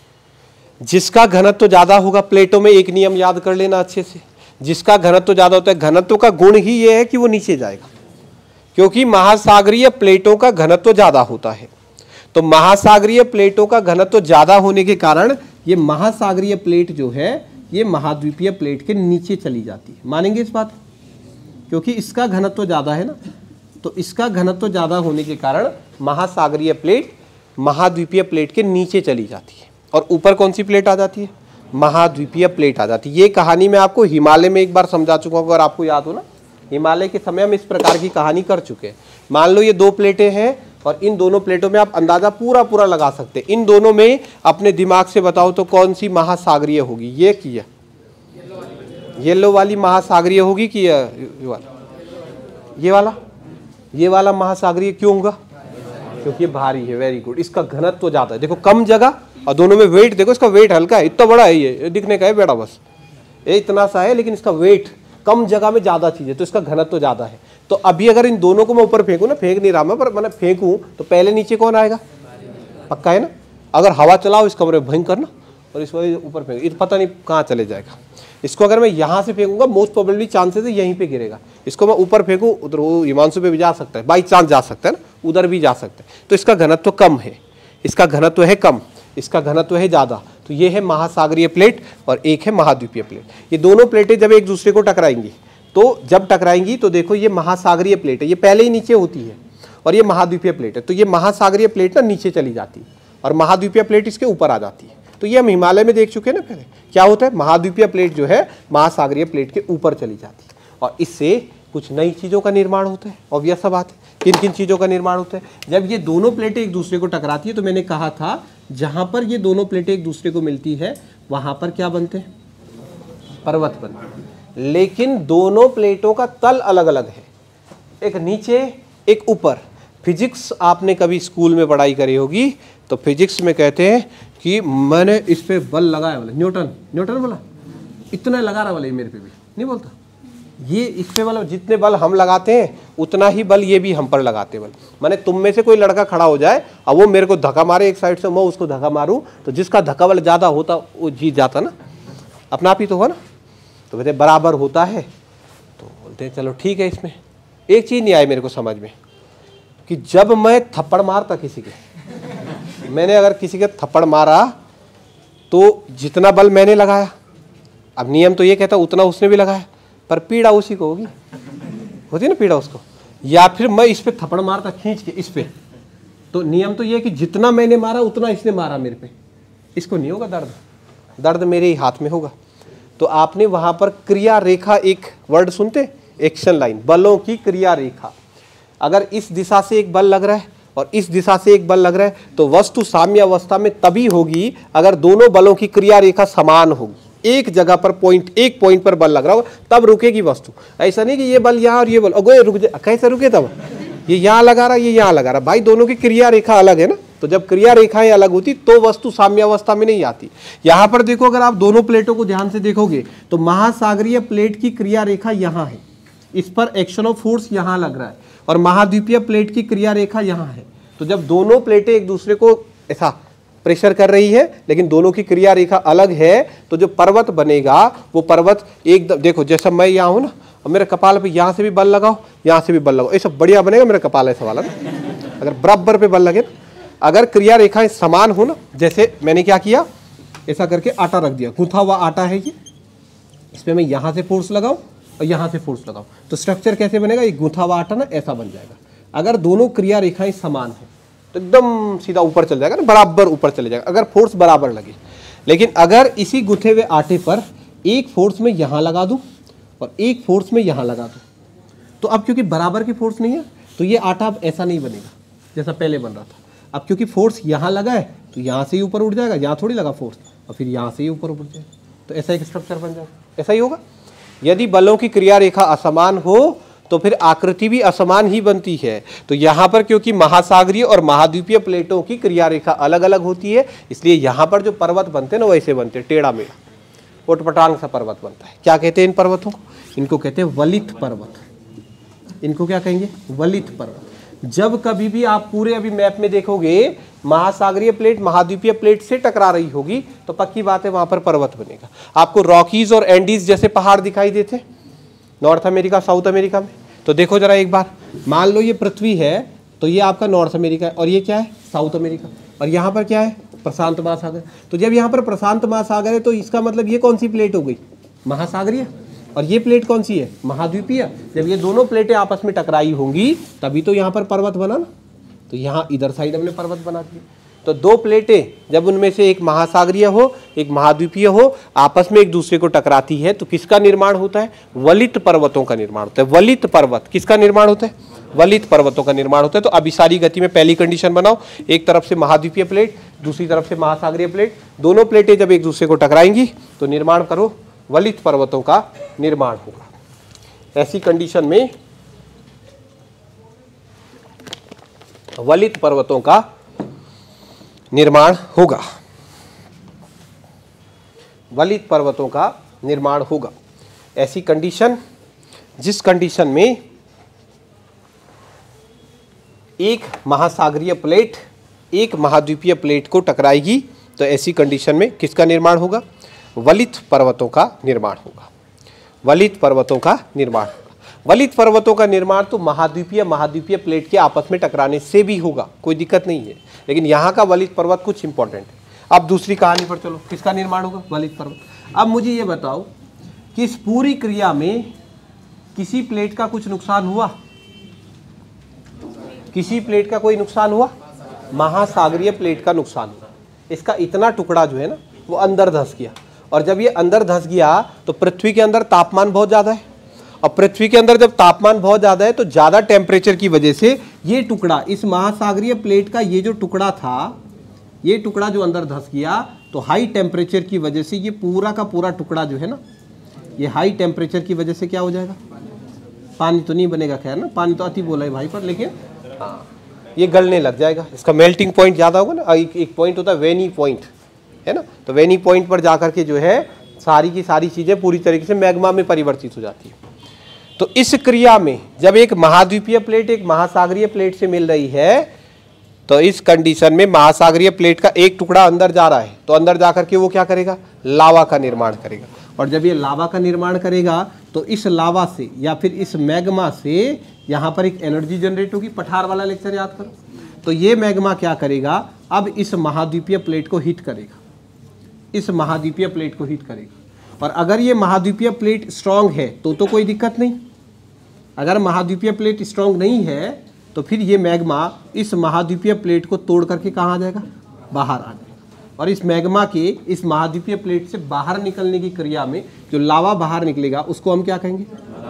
जिसका घनत्व तो ज्यादा होगा, प्लेटों में एक नियम याद कर लेना अच्छे से, जिसका घनत्व तो ज्यादा होता है, घनत्व का गुण ही ये है कि वो नीचे जाएगा, क्योंकि महासागरीय प्लेटों का घनत्व तो ज्यादा होता है। तो महासागरीय प्लेटों का घनत्व तो ज्यादा होने के कारण ये महासागरीय प्लेट जो है ये महाद्वीपीय प्लेट के नीचे चली जाती है। मानेंगे इस बात, क्योंकि इसका घनत्व तो ज्यादा है ना, तो इसका घनत्व तो ज्यादा होने के कारण महासागरीय प्लेट महाद्वीपीय प्लेट के नीचे चली जाती है और ऊपर कौन सी प्लेट आ जाती है, महाद्वीपीय प्लेट आ जाती है। ये कहानी मैं आपको हिमालय में एक बार समझा चुका हूँ, अगर आपको याद हो ना, हिमालय के समय हम इस प्रकार की कहानी कर चुके हैं। मान लो ये दो प्लेटें हैं और इन दोनों प्लेटों में आप अंदाजा पूरा पूरा लगा सकते हैं। इन दोनों में अपने दिमाग से बताओ तो कौन सी महासागरीय होगी, ये की है येलो वाली महासागरीय होगी कि ये वाला, ये वाला ये वाला महासागरीय क्यों होगा, क्योंकि ये भारी है। वेरी गुड, इसका घनत्व तो ज्यादा है। देखो कम जगह और दोनों में वेट देखो, इसका वेट हल्का है, इतना बड़ा है, ये दिखने का है बेड़ा बस, ये इतना सा है, लेकिन इसका वेट कम जगह में ज्यादा चीज है तो इसका घनत्व तो ज्यादा है। तो अभी अगर इन दोनों को मैं ऊपर फेंकूं ना, फेंक नहीं रहा मैं, पर मैंने फेंकूं तो पहले नीचे कौन आएगा, पक्का है ना। अगर हवा चलाओ इस कमरे में भयंकर ना, और इसको ऊपर फेंक, ये पता नहीं कहाँ चले जाएगा। इसको अगर मैं यहाँ से फेंकूंगा मोस्ट प्रोबेबली चांसेस है यहीं पे गिरेगा। इसको मैं ऊपर फेंकूं उधर वो हिमांशु पे भी जा सकता है, बाई चांस जा सकता है ना, उधर भी जा सकता है। तो इसका घनत्व कम है, इसका घनत्व है कम, इसका घनत्व है ज़्यादा। तो ये है महासागरीय प्लेट और एक है महाद्वीपीय प्लेट। ये दोनों प्लेटें जब एक दूसरे को टकराएंगी, तो जब टकराएंगी तो देखो ये महासागरीय प्लेट है, ये पहले ही नीचे होती है, और ये महाद्वीपीय प्लेट है। तो ये महासागरीय प्लेट ना नीचे चली जाती है और महाद्वीपीय प्लेट इसके ऊपर आ जाती है। तो ये हम हिमालय में देख चुके हैं ना पहले, क्या होता है, महाद्वीपीय प्लेट जो है महासागरीय प्लेट के ऊपर चली जाती है और इससे कुछ नई चीज़ों का निर्माण होता है। ऑब्वियस सा बात है, किन किन चीज़ों का निर्माण होता है, जब ये दोनों प्लेटें एक दूसरे को टकराती है। तो मैंने कहा था जहाँ पर ये दोनों प्लेटें एक दूसरे को मिलती है वहाँ पर क्या बनते हैं, पर्वत बनते हैं। लेकिन दोनों प्लेटों का तल अलग अलग है, एक नीचे एक ऊपर, फिजिक्स आपने कभी स्कूल में पढ़ाई करी होगी, तो फिजिक्स में कहते हैं कि मैंने इस पे बल लगाया, बोले न्यूटन न्यूटन बोला इतना लगा रहा, बोले मेरे पे भी नहीं बोलता, ये इस पे मतलब जितने बल हम लगाते हैं उतना ही बल ये भी हम पर लगाते हैं बल। माने तुम में से कोई लड़का खड़ा हो जाए और वो मेरे को धक्का मारे एक साइड से, मैं उसको धक्का मारूं, तो जिसका धक्का बल ज़्यादा होता वो जीत जाता ना, अपना आप ही तो हो ना। तो कहते बराबर होता है, तो बोलते हैं चलो ठीक है। इसमें एक चीज़ नहीं आई मेरे को समझ में कि जब मैं थप्पड़ मारता किसी के, मैंने अगर किसी के थप्पड़ मारा तो जितना बल मैंने लगाया, अब नियम तो ये कहता उतना उसने भी लगाया, पर पीड़ा उसी को होगी, होती ना पीड़ा उसको। या फिर मैं इस पे थप्पड़ मारता खींच के इस पे, तो नियम तो ये है कि जितना मैंने मारा उतना इसने मारा मेरे पे, इसको नहीं होगा दर्द, दर्द मेरे ही हाथ में होगा। तो आपने वहां पर क्रिया रेखा एक वर्ड सुनते, एक्शन लाइन, बलों की क्रिया रेखा। अगर इस दिशा से एक बल लग रहा है और इस दिशा से एक बल लग रहा है, तो वस्तु साम्य अवस्था में तभी होगी अगर दोनों बलों की क्रिया रेखा समान होगी। एक जगह पर पॉइंट, एक पॉइंट पर बल लग रहा होगा तब रुकेगी वस्तु। ऐसा नहीं कि ये बल यहाँ और ये बल अगो रुक जाए, कैसे रुके तब, ये यहाँ लगा रहा ये यहाँ लगा रहा, भाई दोनों की क्रिया रेखा अलग है ना। तो जब क्रिया रेखाएं अलग होती तो वस्तु साम्य अवस्था में नहीं आती। यहाँ पर देखो, अगर आप दोनों प्लेटों को ध्यान से देखोगे तो महासागरीय प्लेट की क्रिया रेखा यहाँ है, इस पर एक्शन ऑफ फोर्स यहाँ लग रहा है, और महाद्वीपीय प्लेट की क्रिया रेखा यहाँ है। तो जब दोनों प्लेटें एक दूसरे को ऐसा प्रेशर कर रही है लेकिन दोनों की क्रिया रेखा अलग है, तो जो पर्वत बनेगा वो पर्वत एक देखो, जैसा मैं यहाँ हूँ ना, और मेरे कपाल पे यहाँ से भी बल लगाओ, यहाँ से भी बल लगाओ, ऐसा बढ़िया बनेगा मेरा कपाल ऐसा वाला ना। अगर बराबर पे बल लगे, अगर क्रिया रेखाएं समान हो ना, जैसे मैंने क्या किया, ऐसा करके आटा रख दिया, गूंथा हुआ आटा है ये, इस पर मैं यहाँ से फोर्स लगाऊँ और यहाँ से फोर्स लगाऊँ, तो स्ट्रक्चर कैसे बनेगा, ये गूंथा हुआ आटा ना ऐसा बन जाएगा। अगर दोनों क्रिया रेखाएं समान है तो एकदम सीधा ऊपर चल जाएगा ना, बराबर ऊपर चले जाएगा अगर फोर्स बराबर लगे। लेकिन अगर इसी गुथे हुए आटे पर एक फोर्स में यहाँ लगा दूँ और एक फोर्स में यहाँ लगा दूँ, तो अब क्योंकि बराबर की फोर्स नहीं है तो ये आटा अब ऐसा नहीं बनेगा जैसा पहले बन रहा था। अब क्योंकि फोर्स यहाँ लगा है तो यहाँ से ही ऊपर उठ जाएगा, यहाँ थोड़ी लगा फोर्स, और फिर यहाँ से ही ऊपर उठ जाएगा, तो ऐसा एक स्ट्रक्चर बन जाएगा। ऐसा ही होगा। यदि बलों की क्रिया रेखा असमान हो तो फिर आकृति भी असमान ही बनती है। तो यहाँ पर क्योंकि महासागरीय और महाद्वीपीय प्लेटों की क्रिया रेखा अलग अलग होती है, इसलिए यहाँ पर जो पर्वत बनते हैं ना वैसे बनते हैं, टेढ़ा मेढ़ा उटपटांग सा पर्वत बनता है। क्या कहते हैं इन पर्वतों को, इनको कहते हैं वलित पर्वत। इनको क्या कहेंगे, वलित पर्वत। जब कभी भी आप पूरे अभी मैप में देखोगे महासागरीय प्लेट महाद्वीपीय प्लेट से टकरा रही होगी तो पक्की बात है वहां पर पर्वत बनेगा। आपको रॉकीज और एंडीज जैसे पहाड़ दिखाई देते नॉर्थ अमेरिका साउथ अमेरिका में, तो देखो जरा एक बार, मान लो ये पृथ्वी है तो ये आपका नॉर्थ अमेरिका है और ये क्या है साउथ अमेरिका, और यहाँ पर क्या है प्रशांत महासागर। तो जब यहाँ पर प्रशांत महासागर है तो इसका मतलब ये कौन सी प्लेट हो गई, महासागरीय, और ये प्लेट कौन सी है, महाद्वीपीय। जब ये दोनों प्लेटें आपस में टकराई होंगी तभी तो यहाँ पर पर्वत बना ना, तो यहाँ इधर साइड हमने पर्वत बना दिए। तो दो प्लेटें जब उनमें से एक महासागरीय हो एक महाद्वीपीय हो आपस में एक दूसरे को टकराती है तो किसका निर्माण होता है, वलित पर्वतों का निर्माण होता है। वलित पर्वत किसका निर्माण होता है, वलित पर्वतों का निर्माण होता है। तो अभिसारी गति में पहली कंडीशन बनाओ, एक तरफ से महाद्वीपीय प्लेट दूसरी तरफ से महासागरीय प्लेट, दोनों प्लेटें जब एक दूसरे को टकराएंगी तो निर्माण करो, वलित पर्वतों का निर्माण होगा। ऐसी कंडीशन में वलित पर्वतों का निर्माण होगा, वलित पर्वतों का निर्माण होगा। ऐसी कंडीशन जिस कंडीशन में एक महासागरीय प्लेट एक महाद्वीपीय प्लेट को टकराएगी तो ऐसी कंडीशन में किसका निर्माण होगा, वलित पर्वतों का निर्माण होगा। वलित पर्वतों का निर्माण होगा। वलित पर्वतों का निर्माण तो महाद्वीपीय महाद्वीपीय प्लेट के आपस में टकराने से भी होगा, कोई दिक्कत नहीं है, लेकिन यहाँ का वलित पर्वत कुछ इंपॉर्टेंट है। अब दूसरी कहानी पर चलो, किसका निर्माण होगा, वलित पर्वत। अब मुझे ये बताओ कि इस पूरी क्रिया में किसी प्लेट का कुछ नुकसान हुआ, किसी प्लेट का कोई नुकसान हुआ, महासागरीय प्लेट का नुकसान हुआ। इसका इतना टुकड़ा जो है ना वो अंदर धंस गया, और जब ये अंदर धंस गया तो पृथ्वी के अंदर तापमान बहुत ज़्यादा है, और पृथ्वी के अंदर जब तापमान बहुत ज़्यादा है तो ज़्यादा टेम्परेचर की वजह से ये टुकड़ा, इस महासागरीय प्लेट का ये जो टुकड़ा था, ये टुकड़ा जो अंदर धंस गया तो हाई टेम्परेचर की वजह से ये पूरा का पूरा टुकड़ा जो है ना, ये हाई टेम्परेचर की वजह से क्या हो जाएगा, पानी तो नहीं बनेगा, खैर ना, पानी तो अति बोला है भाई पर, लेकिन हाँ ये गलने लग जाएगा, इसका मेल्टिंग पॉइंट ज़्यादा होगा ना। एक, एक पॉइंट होता है वेनी पॉइंट, है ना, तो वेनी पॉइंट पर जाकर के जो है सारी की सारी चीज़ें पूरी तरीके से मैग्मा में परिवर्तित हो जाती है। तो इस क्रिया में जब एक महाद्वीपीय प्लेट एक महासागरीय प्लेट से मिल रही है, तो इस कंडीशन में महासागरीय प्लेट का एक टुकड़ा अंदर जा रहा है, तो अंदर जाकर के वो क्या करेगा, लावा का निर्माण करेगा। और जब ये लावा का निर्माण करेगा तो इस लावा से या फिर इस मैग्मा से यहाँ पर एक एनर्जी जनरेट होगी। पठार वाला लेक्चर याद करो। तो ये मैग्मा क्या करेगा, अब इस महाद्वीपीय प्लेट को हीट करेगा, इस महाद्वीपीय प्लेट को हीट करेगा। और अगर ये महाद्वीपीय प्लेट स्ट्रांग है तो तो कोई दिक्कत नहीं। अगर महाद्वीपीय प्लेट स्ट्रांग नहीं है तो फिर ये मैग्मा इस महाद्वीपीय प्लेट को तोड़ करके कहाँ आ जाएगा, बाहर आ जाएगा। और इस मैग्मा के इस महाद्वीपीय प्लेट से बाहर निकलने की क्रिया में जो लावा बाहर निकलेगा उसको हम क्या कहेंगे,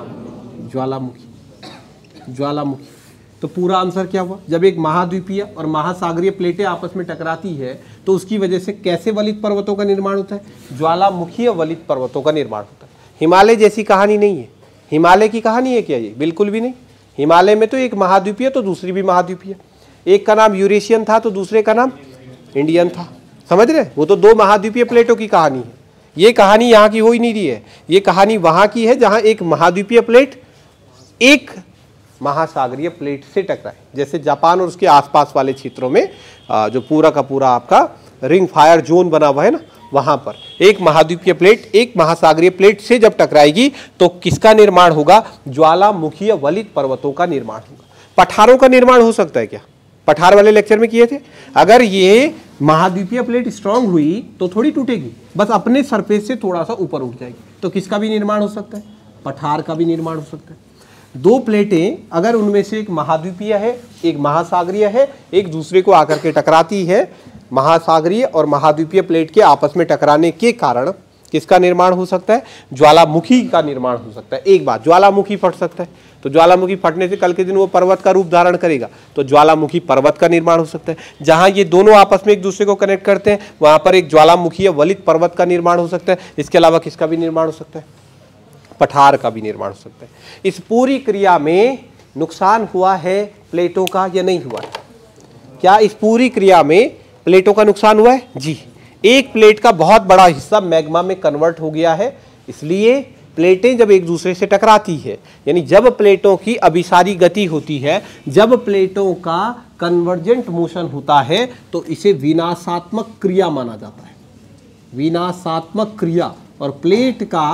ज्वालामुखी। ज्वालामुखी। तो पूरा आंसर क्या हुआ, जब एक महाद्वीपीय और महासागरीय प्लेटें आपस में टकराती है तो उसकी वजह से कैसे वलित पर्वतों का निर्माण होता है, ज्वालामुखीय वलित पर्वतों का निर्माण होता है। हिमालय जैसी कहानी नहीं है। हिमालय की कहानी है क्या ये, बिल्कुल भी नहीं। हिमालय में तो एक महाद्वीपीय तो दूसरी भी महाद्वीपीय, एक का नाम यूरेशियन था तो दूसरे का नाम इंडियन था, समझ रहे। वो तो दो महाद्वीपीय प्लेटों की कहानी है। ये कहानी यहाँ की हो ही नहीं रही है, ये कहानी वहाँ की है जहाँ एक महाद्वीपीय प्लेट एक महासागरीय प्लेट से टकराए। जैसे जापान और उसके आसपास वाले क्षेत्रों में जो पूरा का पूरा आपका रिंग फायर जोन बना हुआ है ना, वहाँ पर एक महाद्वीपीय प्लेट एक महासागरीय प्लेट से जब टकराएगी तो किसका निर्माण होगा, ज्वालामुखीय वलित पर्वतों का निर्माण होगा। पठारों का निर्माण हो सकता है क्या, पठार वाले लेक्चर में किए थे। अगर ये महाद्वीपीय प्लेट स्ट्रांग हुई तो थोड़ी टूटेगी, बस अपने सरफेस से थोड़ा सा ऊपर उठ जाएगी। तो किसका भी निर्माण हो सकता है, पठार का भी निर्माण हो सकता है। दो प्लेटें अगर उनमें से एक महाद्वीपीय है एक महासागरीय है, एक दूसरे को आकर के टकराती है, महासागरीय और महाद्वीपीय प्लेट के आपस में टकराने के कारण किसका निर्माण हो सकता है, ज्वालामुखी का निर्माण हो सकता है। एक बात, ज्वालामुखी फट सकता है, तो ज्वालामुखी फटने से कल के दिन वो पर्वत का रूप धारण करेगा, तो ज्वालामुखी पर्वत का निर्माण हो सकता है। जहां ये दोनों आपस में एक दूसरे को कनेक्ट करते हैं वहां पर एक ज्वालामुखी वलित पर्वत का निर्माण हो सकता है। इसके अलावा किसका भी निर्माण हो सकता है, पठार का भी निर्माण हो सकता है। इस पूरी क्रिया में नुकसान हुआ है प्लेटों का या नहीं हुआ है, क्या इस पूरी क्रिया में प्लेटों का नुकसान हुआ है, जी। एक प्लेट का बहुत बड़ा हिस्सा मैग्मा में कन्वर्ट हो गया है, इसलिए प्लेटें जब एक दूसरे से टकराती है, यानी जब प्लेटों की अभिसारी गति होती है, जब प्लेटों का कन्वर्जेंट मोशन होता है, तो इसे विनाशात्मक क्रिया माना जाता है। विनाशात्मक क्रिया। और प्लेट का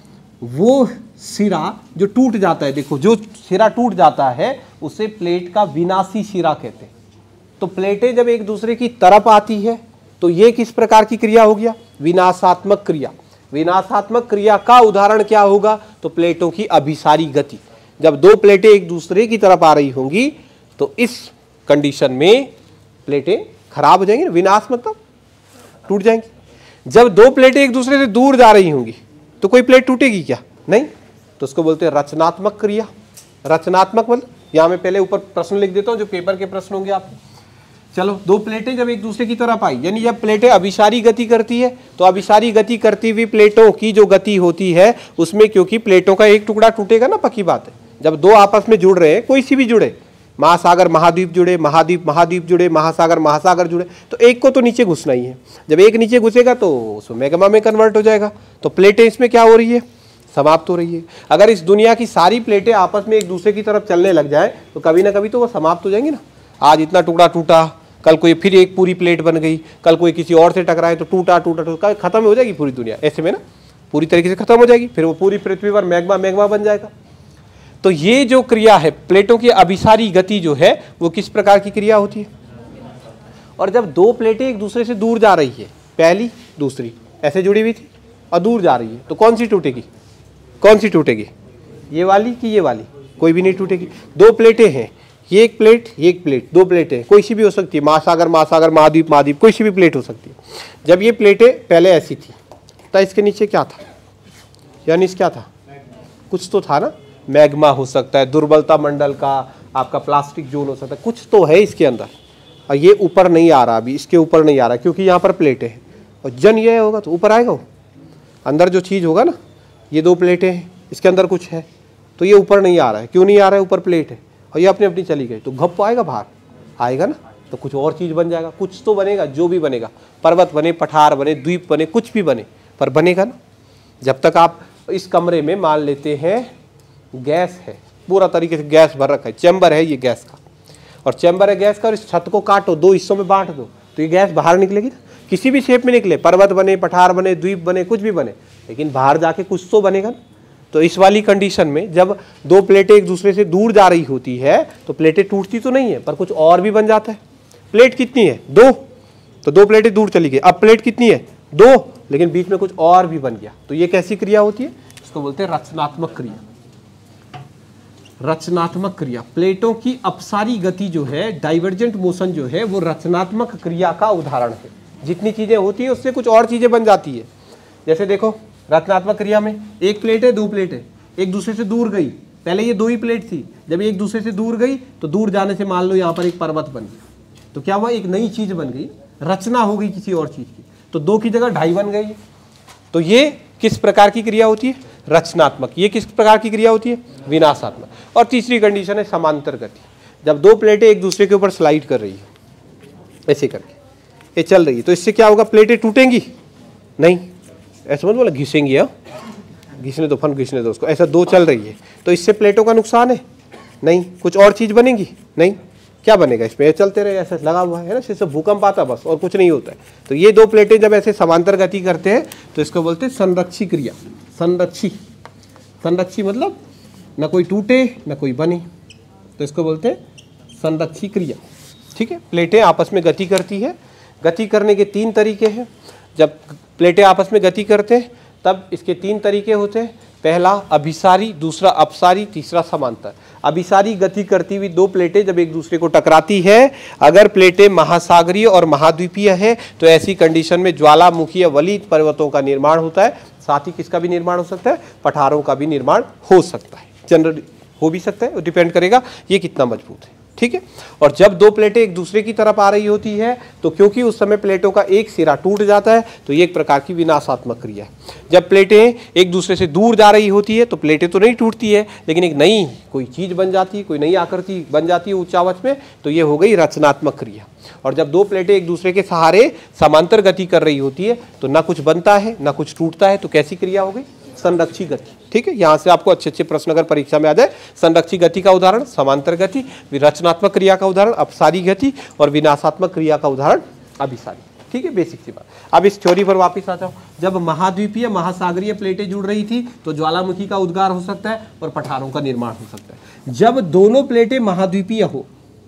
वो सिरा जो टूट जाता है, देखो जो सिरा टूट जाता है उसे प्लेट का विनाशी सिरा कहते हैं। तो प्लेटें जब एक दूसरे की तरफ आती है तो ये किस प्रकार की क्रिया हो गया, विनाशात्मक क्रिया। विनाशात्मक क्रिया का उदाहरण क्या होगा, तो प्लेटों की अभिसारी गति। जब दो प्लेटें एक दूसरे की तरफ आ रही होंगी तो इस कंडीशन में प्लेटें खराब हो जाएंगी, विनाश मतलब टूट जाएंगी। जब दो प्लेटें एक दूसरे से दूर जा रही होंगी तो कोई प्लेट टूटेगी क्या, नहीं। तो उसको बोलते हैं रचनात्मक क्रिया। रचनात्मक मतलब, यहां मैं पहले ऊपर प्रश्न लिख देता हूं जो पेपर के प्रश्न होंगे आपके। चलो, दो प्लेटें जब एक दूसरे की तरफ आई, यानी जब प्लेटें अभिसारी गति करती है, तो अभिसारी गति करती हुई प्लेटों की जो गति होती है उसमें, क्योंकि प्लेटों का एक टुकड़ा टूटेगा ना, पक्की बात है। जब दो आपस में जुड़ रहे हैं, कोई सी भी जुड़े, महासागर महाद्वीप जुड़े, महाद्वीप महाद्वीप जुड़े, महासागर महासागर जुड़े, तो एक को तो नीचे घुसना ही है। जब एक नीचे घुसेगा तो उसमें मैग्मा में कन्वर्ट हो जाएगा। तो प्लेटें इसमें क्या हो रही है, समाप्त हो रही है। अगर इस दुनिया की सारी प्लेटें आपस में एक दूसरे की तरफ चलने लग जाए तो कभी ना कभी तो वो समाप्त हो जाएंगी ना। आज इतना टुकड़ा टूटा, कल कोई फिर एक पूरी प्लेट बन गई, कल कोई किसी और से टकराए तो टूटा टूटा टूटा, खत्म हो जाएगी पूरी दुनिया। ऐसे में ना पूरी तरीके से खत्म हो जाएगी, फिर वो पूरी पृथ्वी पर मैग्मा मैग्मा बन जाएगा। तो ये जो क्रिया है, प्लेटों की अभिसारी गति जो है, वो किस प्रकार की क्रिया होती है। और जब दो प्लेटें एक दूसरे से दूर जा रही है, पहली दूसरी ऐसे जुड़ी हुई थी और दूर जा रही है, तो कौन सी टूटेगी, कौन सी टूटेगी, ये वाली कि ये वाली, कोई भी नहीं टूटेगी। दो प्लेटें हैं, ये एक प्लेट ये एक प्लेट, दो प्लेटें कोई सी भी हो सकती है, महासागर महासागर महाद्वीप महाद्वीप, कोई सी भी प्लेट हो सकती है। जब ये प्लेटें पहले ऐसी थी तो इसके नीचे क्या था, यानी क्या था, कुछ तो था ना, मैग्मा हो सकता है, दुर्बलता मंडल का आपका प्लास्टिक जोन हो सकता है, कुछ तो है इसके अंदर। और ये ऊपर नहीं आ रहा, अभी इसके ऊपर नहीं आ रहा क्योंकि यहाँ पर प्लेटें हैं, और जन ये होगा तो ऊपर आएगा वो। अंदर जो चीज़ होगा ना, ये दो प्लेटें हैं, इसके अंदर कुछ है, तो ये ऊपर नहीं आ रहा है। क्यों नहीं आ रहा है, ऊपर प्लेट है और ये अपनी अपनी चली गई, तो घप आएगा बाहर, आएगा ना, तो कुछ और चीज़ बन जाएगा, कुछ तो बनेगा, जो भी बनेगा, पर्वत बने, पठार बने, द्वीप बने, कुछ भी बने, पर बनेगा ना। जब तक आप इस कमरे में मान लेते हैं गैस है, पूरा तरीके से गैस भर रखा है, चैम्बर है ये गैस का, और चैम्बर है गैस का, और इस छत को काटो, दो हिस्सों में बांट दो, तो ये गैस बाहर निकलेगी ना, किसी भी शेप में निकले, पर्वत बने, पठार बने, द्वीप बने, कुछ भी बने, लेकिन बाहर जाके कुछ तो बनेगा ना। तो इस वाली कंडीशन में जब दो प्लेटें एक दूसरे से दूर जा रही होती है तो प्लेटें टूटती तो नहीं है, पर कुछ और भी बन जाता है। प्लेट कितनी है? दो, तो दो प्लेटें दूर चली गई। अब प्लेट कितनी है? दो, लेकिन बीच में कुछ और भी बन गया। तो ये कैसी क्रिया होती है? इसको बोलते हैं रचनात्मक क्रिया। रचनात्मक क्रिया, प्लेटों की अपसारी गति जो है, डाइवर्जेंट मोशन जो है, वो रचनात्मक क्रिया का उदाहरण है। जितनी चीजें होती है उससे कुछ और चीजें बन जाती है। जैसे देखो, रचनात्मक क्रिया में एक प्लेट है, दो प्लेट है, एक दूसरे से दूर गई, पहले ये दो ही प्लेट थी, जब एक दूसरे से दूर गई तो दूर जाने से मान लो यहाँ पर एक पर्वत बन गया, तो क्या हुआ? एक नई चीज बन गई, रचना हो गई किसी और चीज की, तो दो की जगह ढाई बन गई। तो ये किस प्रकार की क्रिया होती है? रचनात्मक। ये किस प्रकार की क्रिया होती है? विनाशात्मक। और तीसरी कंडीशन है समांतर गति। जब दो प्लेटें एक दूसरे के ऊपर स्लाइड कर रही है, ऐसे करके ये चल रही है, तो इससे क्या होगा? प्लेटें टूटेंगी नहीं, ऐसा मत बोला घिसेंगी, हाँ घिसने दो, फन घिसने दो उसको। ऐसा दो चल रही है तो इससे प्लेटों का नुकसान है नहीं, कुछ और चीज बनेगी नहीं, क्या बनेगा इसमें? चलते रहे, ऐसा लगा हुआ है ना, सिर्फ भूकंप आता बस, और कुछ नहीं होता है। तो ये दो प्लेटें जब ऐसे समांतर गति करते हैं तो इसको बोलते हैं संरक्षी क्रिया। संरक्षी, संरक्षी मतलब न कोई टूटे न कोई बने, तो इसको बोलते हैं संरक्षी क्रिया। ठीक है, प्लेटें आपस में गति करती है। गति करने के तीन तरीके हैं। जब प्लेटें आपस में गति करते हैं तब इसके तीन तरीके होते हैं। पहला अभिसारी, दूसरा अपसारी, तीसरा समांतर। अभिसारी गति करती हुई दो प्लेटें जब एक दूसरे को टकराती है, अगर प्लेटें महासागरीय और महाद्वीपीय है तो ऐसी कंडीशन में ज्वालामुखी या वलित पर्वतों का निर्माण होता है। साथ ही किसका भी निर्माण हो सकता है? पठारों का भी निर्माण हो सकता है, जनरली हो भी सकता है, डिपेंड करेगा ये कितना मजबूत है। ठीक है, और जब दो प्लेटें एक दूसरे की तरफ आ रही होती है तो क्योंकि उस समय प्लेटों का एक सिरा टूट जाता है तो ये एक प्रकार की विनाशात्मक क्रिया है। जब प्लेटें एक दूसरे से दूर जा रही होती है तो प्लेटें तो नहीं टूटती है, लेकिन एक नई कोई चीज बन जाती है, कोई नई आकृति बन जाती है उच्चावच में, तो ये हो गई रचनात्मक क्रिया। और जब दो प्लेटें एक दूसरे के सहारे समांतर गति कर रही होती है तो ना कुछ बनता है ना कुछ टूटता है, तो कैसी क्रिया हो गई? संरक्षी गति। ठीक है, यहाँ से आपको अच्छे अच्छे प्रश्न अगर परीक्षा में आ जाए, संरक्षी गति का उदाहरण समांतर गति, रचनात्मक क्रिया का उदाहरण अपसारी गति, और विनाशात्मक क्रिया का उदाहरण अभिसारी। ठीक है, बेसिक सी बात। अब इस थ्योरी पर वापस आ जाओ। जब महाद्वीपीय महासागरीय प्लेटें जुड़ रही थी तो ज्वालामुखी का उद्गार हो सकता है और पठारों का निर्माण हो सकता है। जब दोनों प्लेटें महाद्वीपीय हो,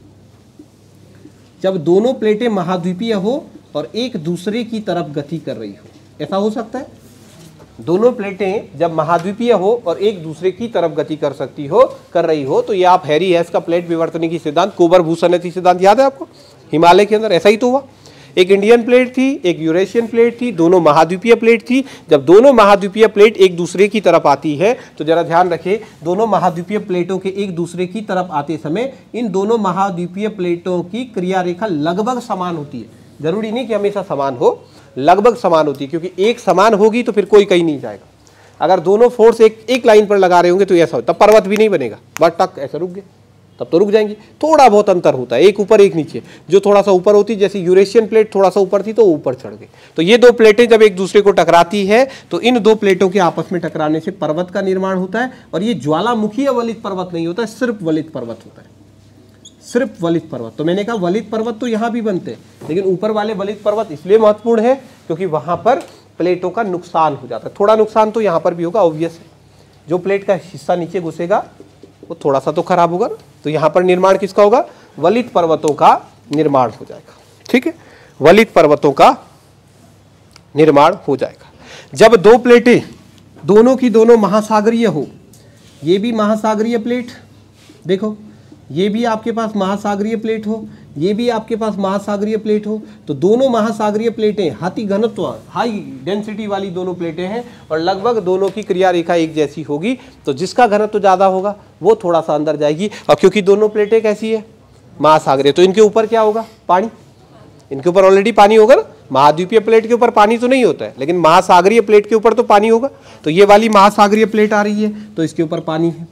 जब दोनों प्लेटें महाद्वीपीय हो और एक दूसरे की तरफ गति कर रही हो, ऐसा हो सकता है। दोनों प्लेटें जब महाद्वीपीय हो और एक दूसरे की तरफ गति कर सकती हो, कर रही हो, तो ये आप हैरी हेस का प्लेट विवर्तनिकी सिद्धांत, कुबर भूसन्नति सिद्धांत याद है आपको? हिमालय के अंदर ऐसा ही तो हुआ। एक इंडियन प्लेट थी, एक यूरेशियन प्लेट थी, दोनों महाद्वीपीय प्लेट थी। जब दोनों महाद्वीपीय प्लेट एक दूसरे की तरफ आती है तो जरा ध्यान रखें, दोनों महाद्वीपीय प्लेटों के एक दूसरे की तरफ आते समय इन दोनों महाद्वीपीय प्लेटों की क्रिया रेखा लगभग समान होती है। जरूरी नहीं कि हमेशा समान हो, लगभग समान होती है, क्योंकि एक समान होगी तो फिर कोई कहीं नहीं जाएगा। अगर दोनों फोर्स एक एक लाइन पर लगा रहे होंगे तो ऐसा हो, तब पर्वत भी नहीं बनेगा, बस टक ऐसे रुक गए, तब तो रुक जाएंगे। थोड़ा बहुत अंतर होता है, एक ऊपर एक नीचे। जो थोड़ा सा ऊपर होती, जैसे यूरेशियन प्लेट थोड़ा सा ऊपर थी तो ऊपर चढ़ गई। तो ये दो प्लेटें जब एक दूसरे को टकराती है तो इन दो प्लेटों के आपस में टकराने से पर्वत का निर्माण होता है। और ये ज्वालामुखी वलित पर्वत नहीं होता है, सिर्फ वलित पर्वत होता है, सिर्फ वलित पर्वत। तो मैंने कहा वलित पर्वत तो यहाँ भी बनते हैं, लेकिन ऊपर वाले वलित पर्वत इसलिए महत्वपूर्ण है क्योंकि वहां पर प्लेटों का नुकसान हो जाता है। थोड़ा नुकसान तो यहाँ पर भी होगा, ऑब्वियस है। जो प्लेट का हिस्सा नीचे घुसेगा वो थोड़ा सा तो खराब होगा ना, तो यहाँ पर निर्माण किसका होगा? वलित पर्वतों का निर्माण हो जाएगा। ठीक है, वलित पर्वतों का निर्माण हो जाएगा। जब दो प्लेटें दोनों की दोनों महासागरीय हो, ये भी महासागरीय प्लेट, देखो ये भी आपके पास महासागरीय प्लेट हो, ये भी आपके पास महासागरीय प्लेट हो, तो दोनों महासागरीय प्लेटें अति घनत्व हाई डेंसिटी वाली दोनों प्लेटें हैं और लगभग दोनों की क्रिया रेखा एक जैसी होगी। तो जिसका घनत्व ज़्यादा होगा वो थोड़ा सा अंदर जाएगी। और क्योंकि दोनों प्लेटें कैसी है? महासागरीय, तो इनके ऊपर क्या होगा? पानी। इनके ऊपर ऑलरेडी पानी होगा ना। महाद्वीपीय प्लेट के ऊपर पानी तो नहीं होता है, लेकिन महासागरीय प्लेट के ऊपर तो पानी होगा। तो ये वाली महासागरीय प्लेट आ रही है तो इसके ऊपर पानी है।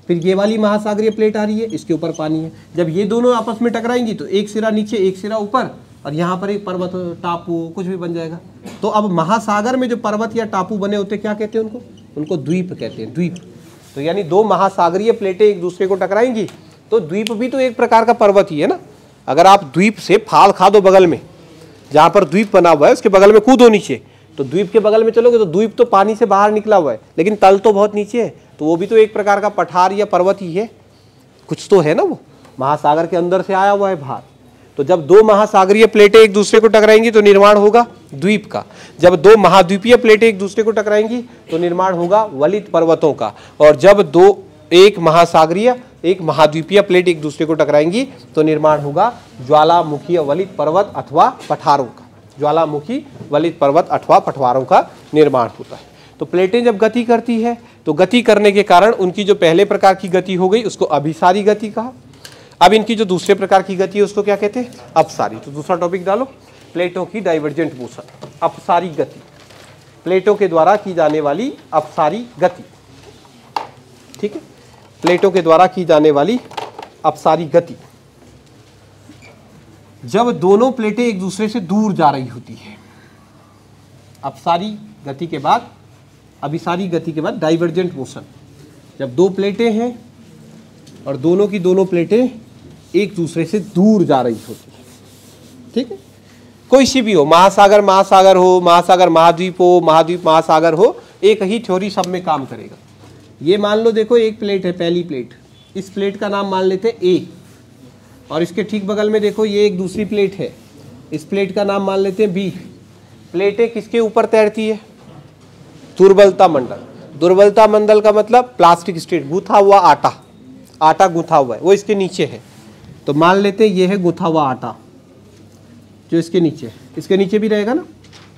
फिर ये वाली महासागरीय प्लेट आ रही है, इसके ऊपर पानी है। जब ये दोनों आपस में टकराएंगी तो एक सिरा नीचे एक सिरा ऊपर, और यहाँ पर एक पर्वत टापू कुछ भी बन जाएगा। तो अब महासागर में जो पर्वत या टापू बने होते क्या कहते हैं उनको? उनको द्वीप कहते हैं, द्वीप। तो यानी दो महासागरीय प्लेटें एक दूसरे को टकराएंगी तो द्वीप भी तो एक प्रकार का पर्वत ही है ना। अगर आप द्वीप से फाल खा दो, बगल में जहाँ पर द्वीप बना हुआ है उसके बगल में कूदो नीचे, तो द्वीप के बगल में चलोगे तो द्वीप तो पानी से बाहर निकला हुआ है, लेकिन तल तो बहुत नीचे है, तो वो भी तो एक प्रकार का पठार या पर्वत ही है, कुछ तो है ना, वो महासागर के अंदर से आया हुआ है बाहर। तो जब दो महासागरीय प्लेटें एक दूसरे को टकराएंगी तो निर्माण होगा द्वीप का। जब दो महाद्वीपीय प्लेटें एक दूसरे को टकराएंगी तो निर्माण होगा वलित पर्वतों का। और जब दो एक महासागरीय एक महाद्वीपीय प्लेट एक दूसरे को टकराएंगी तो निर्माण होगा ज्वालामुखी वलित पर्वत अथवा पठारों का। ज्वालामुखी वलित पर्वत अथवा पठारों का निर्माण होता है। तो प्लेटें जब गति करती है तो गति करने के कारण उनकी जो पहले प्रकार की गति हो गई उसको अभिसारी गति कहा। अब इनकी जो दूसरे प्रकार की गति है उसको क्या कहते हैं? अपसारी। तो दूसरा टॉपिक डालो, प्लेटों की डाइवर्जेंट मोशन, अपसारी गति, प्लेटों के द्वारा की जाने वाली अपसारी गति। ठीक है, प्लेटों के द्वारा की जाने वाली अपसारी गति। जब दोनों प्लेटें एक दूसरे से दूर जा रही होती है, अपसारी गति के बाद अभिसारी गति के बाद डाइवर्जेंट मोशन। जब दो प्लेटें हैं और दोनों की दोनों प्लेटें एक दूसरे से दूर जा रही होती है, ठीक है, कोई सी भी हो, महासागर महासागर हो, महासागर महाद्वीप हो, महाद्वीप महासागर हो, एक ही थ्योरी सब में काम करेगा। ये मान लो, देखो एक प्लेट है, पहली प्लेट, इस प्लेट का नाम मान लेते हैं ए, और इसके ठीक बगल में देखो ये एक दूसरी प्लेट है, इस प्लेट का नाम मान लेते हैं बी। प्लेटें किसके ऊपर तैरती है? दुर्बलता मंडल। दुर्बलता मंडल का मतलब प्लास्टिक स्टेट, गूथा हुआ आटा, आटा गूथा हुआ है वो इसके नीचे है। तो मान लेते हैं ये है गूथा हुआ आटा जो इसके नीचे है, इसके नीचे भी रहेगा ना,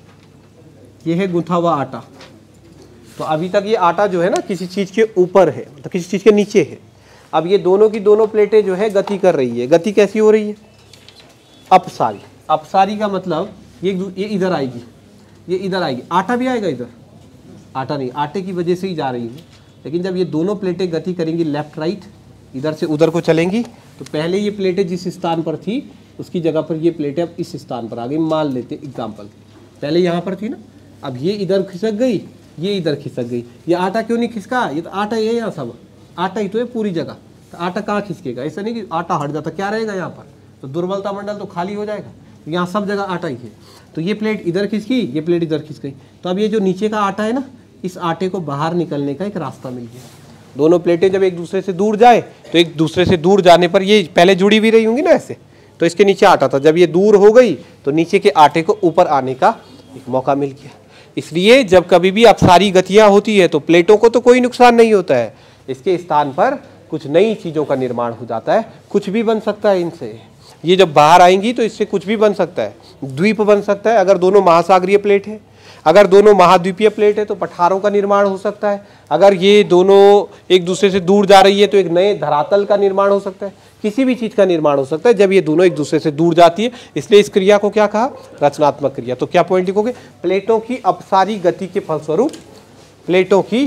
ये है गूथा हुआ आटा। तो अभी तक ये आटा जो है ना किसी चीज के ऊपर है, तो किसी चीज के नीचे है। अब ये दोनों की दोनों प्लेटें जो है गति कर रही है। गति कैसी हो रही है? अपसारी। अपसारी का मतलब ये ये इधर आएगी, ये इधर आएगी, आटा भी आएगा इधर, आटा नहीं, आटे की वजह से ही जा रही है। लेकिन जब ये दोनों प्लेटें गति करेंगी लेफ्ट राइट, इधर से उधर को चलेंगी, तो पहले ये प्लेटें जिस स्थान पर थी उसकी जगह पर ये प्लेटें अब इस स्थान पर आ गई। मान लेते एग्जाम्पल, पहले यहाँ पर थी ना, अब ये इधर खिसक गई, ये इधर खिसक गई। ये आटा क्यों नहीं खिसका? ये तो आटा ही है, यहाँ सब आटा ही तो है पूरी जगह। तो आटा कहाँ खिसकेगा? ऐसा नहीं कि आटा हट जाता, क्या रहेगा यहाँ पर? तो दुर्बलता मंडल तो खाली हो जाएगा। तो यहाँ सब जगह आटा ही है। तो ये प्लेट इधर खिसकी, ये प्लेट इधर खिसक गई। तो अब ये जो नीचे का आटा है ना, इस आटे को बाहर निकलने का एक रास्ता मिल गया। दोनों प्लेटें जब एक दूसरे से दूर जाए तो एक दूसरे से दूर जाने पर ये पहले जुड़ी भी रही होंगी ना ऐसे, तो इसके नीचे आटा था, जब ये दूर हो गई तो नीचे के आटे को ऊपर आने का एक मौका मिल गया। इसलिए जब कभी भी अपसारी गतियाँ होती है तो प्लेटों को तो कोई नुकसान नहीं होता है, इसके स्थान पर कुछ नई चीज़ों का निर्माण हो जाता है। कुछ भी बन सकता है इनसे, ये जब बाहर आएंगी तो इससे कुछ भी बन सकता है। द्वीप बन सकता है अगर दोनों महासागरीय प्लेट है, अगर दोनों महाद्वीपीय प्लेट है तो पठारों का निर्माण हो सकता है, अगर ये दोनों एक दूसरे से दूर जा रही है तो एक नए धरातल का निर्माण हो सकता है, किसी भी चीज़ का निर्माण हो सकता है जब ये दोनों एक दूसरे से दूर जाती है। इसलिए इस क्रिया को क्या कहा? रचनात्मक क्रिया। तो क्या पॉइंट लिखोगे? प्लेटों की अपसारी गति के फलस्वरूप, प्लेटों की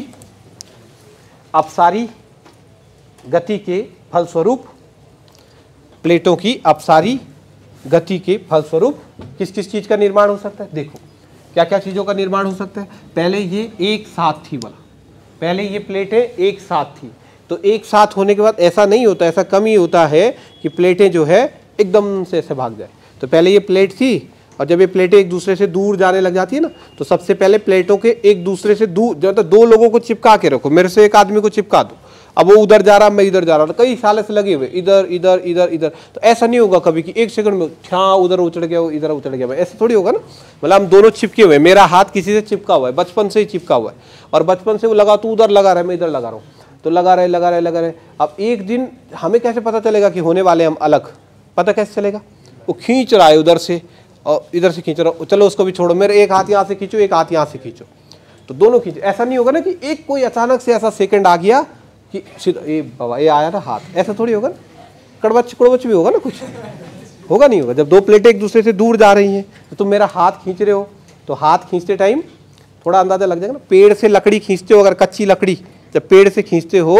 अपसारी गति के फलस्वरूप, प्लेटों की अपसारी गति के फलस्वरूप किस किस चीज़ का निर्माण हो सकता है? देखो क्या क्या चीज़ों का निर्माण हो सकता है। पहले ये एक साथ थी वाला, पहले ये प्लेटें एक साथ थी, तो एक साथ होने के बाद ऐसा नहीं होता, ऐसा कम ही होता है कि प्लेटें जो है एकदम से ऐसे भाग जाए। तो पहले ये प्लेट थी और जब ये प्लेटें एक दूसरे से दूर जाने लग जाती है ना, तो सबसे पहले प्लेटों के एक दूसरे से दूर, जब दो लोगों को चिपका के रखो, मेरे से एक आदमी को चिपका दो, अब वो उधर जा रहा, मैं इधर जा रहा हूँ, कई साल से लगे हुए इधर इधर इधर इधर, तो ऐसा नहीं होगा कभी कि एक सेकंड में छा उधर उचड़ गया वो इधर उचड़ गया, ऐसा थोड़ी होगा ना। मतलब हम दोनों चिपके हुए, मेरा हाथ किसी से चिपका हुआ है, बचपन से ही चिपका हुआ है, और बचपन से वो लगा तो उधर लगा रहा है, मैं इधर लगा रहा हूँ, तो लगा रहे लगा रहे लगा रहे। अब एक दिन हमें कैसे पता चलेगा कि होने वाले हम अलग? पता कैसे चलेगा? वो खींच रहा है उधर से और इधर से खींच रहा हूँ, चलो उसको भी छोड़ो, मेरे एक हाथ यहाँ से खींचो, एक हाथ यहाँ से खींचो, तो दोनों खींचो। ऐसा नहीं होगा ना कि एक कोई अचानक से ऐसा सेकंड आ गया कि ये बाबा ये आया ना हाथ, ऐसा थोड़ी होगा ना। कड़वच कड़वच भी होगा ना, कुछ होगा नहीं होगा। जब दो प्लेटें एक दूसरे से दूर जा रही हैं तो तुम मेरा हाथ खींच रहे हो, तो हाथ खींचते टाइम थोड़ा अंदाजा लग जाएगा ना। पेड़ से लकड़ी खींचते हो, अगर कच्ची लकड़ी जब पेड़ से खींचते हो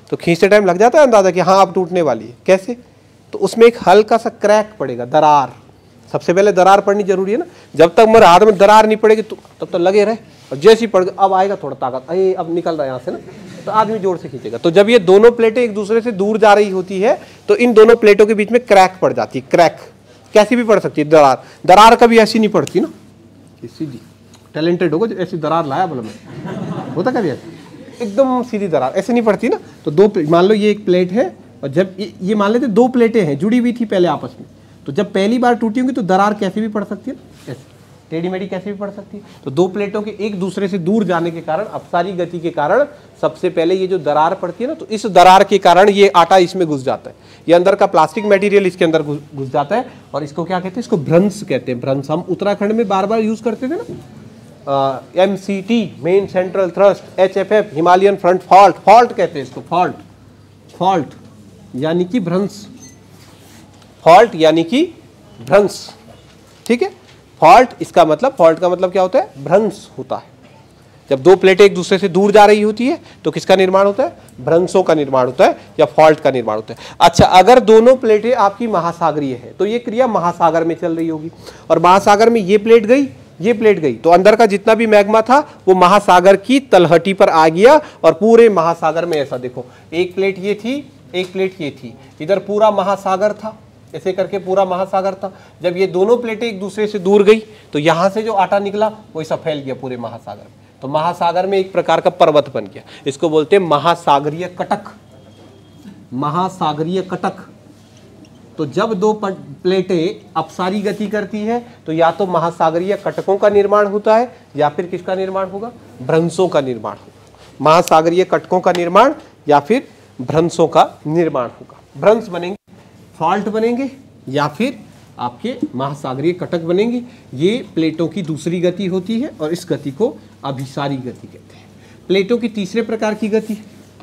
तो खींचते टाइम लग जाता है अंदाजा कि हाँ अब टूटने वाली है। कैसे? तो उसमें एक हल्का सा क्रैक पड़ेगा, दरार। सबसे पहले दरार पड़नी जरूरी है ना। जब तक मेरे हाथ में दरार नहीं पड़ेगी तो तब तो लगे रहे, और जैसे ही पड़ गए अब आएगा थोड़ा ताकत, अरे अब निकल रहा है यहाँ से ना, तो आदमी जोर से खींचेगा। तो जब ये दोनों प्लेटें एक दूसरे से दूर जा रही होती है तो इन दोनों प्लेटों के बीच में क्रैक पड़ जाती है। क्रैक कैसी भी पड़ सकती है, दरार। दरार कभी ऐसी नहीं पड़ती ना, सीधी। टैलेंटेड होगा जो ऐसी दरार लाया बोला मैं, होता कभी ऐसा एकदम सीधी दरार ऐसे नहीं पड़ती ना। तो दो, मान लो ये एक प्लेट है और जब ये, ये मान लेते दो प्लेटें हैं जुड़ी हुई थी पहले आपस में, तो जब पहली बार टूटी होंगी तो दरार कैसे भी पड़ सकती है, ऐसे टेढ़ी मेढ़ी कैसे भी पड़ सकती है। तो दो प्लेटों के एक दूसरे से दूर जाने के कारण, अपसारी गति के कारण सबसे पहले ये जो दरार पड़ती है ना, तो इस दरार के कारण ये आटा इसमें घुस जाता है, ये अंदर का प्लास्टिक मटेरियल इसके अंदर घुस जाता है, और इसको क्या कहते हैं, इसको भ्रंश कहते हैं। भ्रंश हम उत्तराखंड में बार बार यूज करते थे ना, M C T main central thrust, H F F Himalayan front fault, fault कहते हैं इसको, फॉल्ट, फॉल्ट यानी कि भ्रंश, फॉल्ट यानी कि भ्रंश, ठीक है। फॉल्ट इसका मतलब, फॉल्ट का मतलब क्या होता है, भ्रंश होता है। जब दो प्लेटें एक दूसरे से दूर जा रही होती है तो किसका निर्माण होता है, भ्रंशों का निर्माण होता है या फॉल्ट का निर्माण होता है। अच्छा, अगर दोनों प्लेटें आपकी महासागरीय है तो ये क्रिया महासागर में चल रही होगी, और महासागर में ये प्लेट गई, ये प्लेट गई, तो अंदर का जितना भी मैग्मा था वो महासागर की तलहटी पर आ गया, और पूरे महासागर में ऐसा देखो, एक प्लेट ये थी, एक प्लेट ये थी, इधर पूरा महासागर था, ऐसे करके पूरा महासागर था। जब ये दोनों प्लेटें एक दूसरे से दूर गई तो यहां से जो आटा निकला वो ऐसा फैल गया पूरे महासागर में, तो महासागर में एक प्रकार का पर्वत बन गया। इसको बोलते हैं महासागरीय कटक, महासागरीय कटक। तो जब दो प्लेटें अपसारी गति करती है तो या तो महासागरीय कटकों का निर्माण होता है या फिर किसका निर्माण होगा, भ्रंशों का निर्माण होगा। महासागरीय कटकों का निर्माण या फिर भ्रंशों का निर्माण होगा। भ्रंश बनेंगे, फॉल्ट बनेंगे या फिर आपके महासागरीय कटक बनेंगे। ये प्लेटों की दूसरी गति होती है और इस गति को अभिसारी गति कहते हैं। प्लेटों की तीसरे प्रकार की गति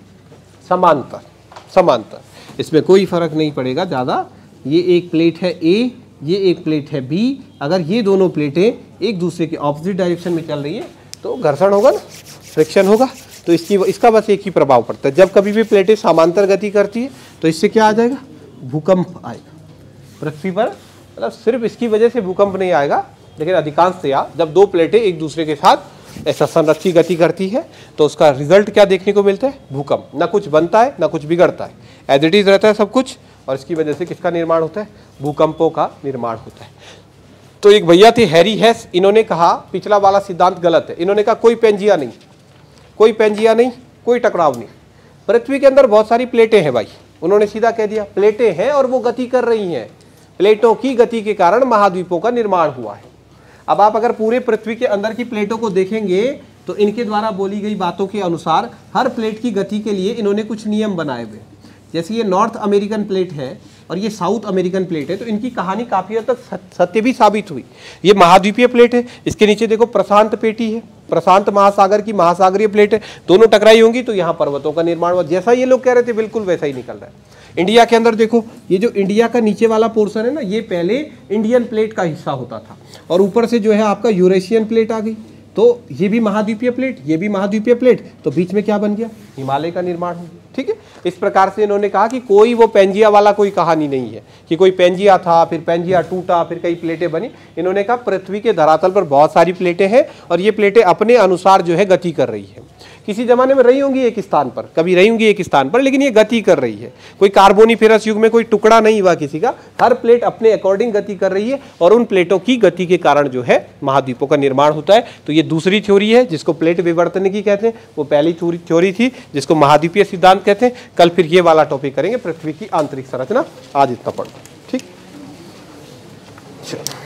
समांतर, समांतर, इसमें कोई फर्क नहीं पड़ेगा ज़्यादा। ये एक प्लेट है ए, ये एक प्लेट है बी, अगर ये दोनों प्लेटें एक दूसरे के ऑपोजिट डायरेक्शन में चल रही है तो घर्षण होगा ना, फ्रिक्शन होगा। तो इसकी इसका बस एक ही प्रभाव पड़ता है, जब कभी भी प्लेटें समांतर गति करती है तो इससे क्या आ जाएगा, भूकंप आएगा पृथ्वी पर। मतलब सिर्फ इसकी वजह से भूकंप नहीं आएगा, लेकिन अधिकांशतया जब दो प्लेटें एक दूसरे के साथ ऐसा संरक्षी गति करती है तो उसका रिजल्ट क्या देखने को मिलता है, भूकंप। ना कुछ बनता है ना कुछ बिगड़ता है, एज इट इज रहता है सब कुछ, और इसकी वजह से किसका निर्माण होता है, भूकंपों का निर्माण होता है। तो एक भैया थे हैरी हेस, इन्होंने कहा पिछला वाला सिद्धांत गलत है। इन्होंने कहा कोई पेंजिया नहीं, कोई पेंजिया नहीं, कोई टकराव नहीं, पृथ्वी के अंदर बहुत सारी प्लेटें हैं भाई। उन्होंने सीधा कह दिया प्लेटें हैं और वो गति कर रही हैं, प्लेटों की गति के कारण महाद्वीपों का निर्माण हुआ है। अब आप अगर पूरे पृथ्वी के अंदर की प्लेटों को देखेंगे तो इनके द्वारा बोली गई बातों के अनुसार हर प्लेट की गति के लिए इन्होंने कुछ नियम बनाए हुए। जैसे ये नॉर्थ अमेरिकन प्लेट है और ये साउथ अमेरिकन प्लेट है, तो इनकी कहानी काफ़ी हद तक सत्य भी साबित हुई। ये महाद्वीपीय प्लेट है, इसके नीचे देखो प्रशांत पेटी है, प्रशांत महासागर की महासागरीय प्लेट है, दोनों टकराई होंगी तो यहाँ पर्वतों का निर्माण हुआ। जैसा ये लोग कह रहे थे बिल्कुल वैसा ही निकल रहा है। इंडिया के अंदर देखो, ये जो इंडिया का नीचे वाला पोर्शन है ना, ये पहले इंडियन प्लेट का हिस्सा होता था, और ऊपर से जो है आपका यूरेशियन प्लेट आ गई, तो ये भी महाद्वीपीय प्लेट, ये भी महाद्वीपीय प्लेट, तो बीच में क्या बन गया, हिमालय का निर्माण हो गया। ठीक है, इस प्रकार से इन्होंने कहा कि कोई वो पेंजिया वाला कोई कहानी नहीं है कि कोई पेंजिया था फिर पेंजिया टूटा फिर कई प्लेटें बनी। इन्होंने कहा पृथ्वी के धरातल पर बहुत सारी प्लेटें हैं और ये प्लेटें अपने अनुसार जो है गति कर रही है। किसी जमाने में रही होंगी एक स्थान पर, कभी रही होंगी एक स्थान पर, लेकिन ये गति कर रही है। कोई कार्बोनिफेरस युग में कोई टुकड़ा नहीं हुआ किसी का, हर प्लेट अपने अकॉर्डिंग गति कर रही है और उन प्लेटों की गति के कारण जो है महाद्वीपों का निर्माण होता है। तो ये दूसरी थ्योरी है जिसको प्लेट विवर्तनिकी कहते हैं, वो पहली थ्योरी थी जिसको महाद्वीपीय सिद्धांत कहते हैं। कल फिर ये वाला टॉपिक करेंगे, पृथ्वी की आंतरिक संरचना। आज इतना पढ़ो, ठीक। चलो।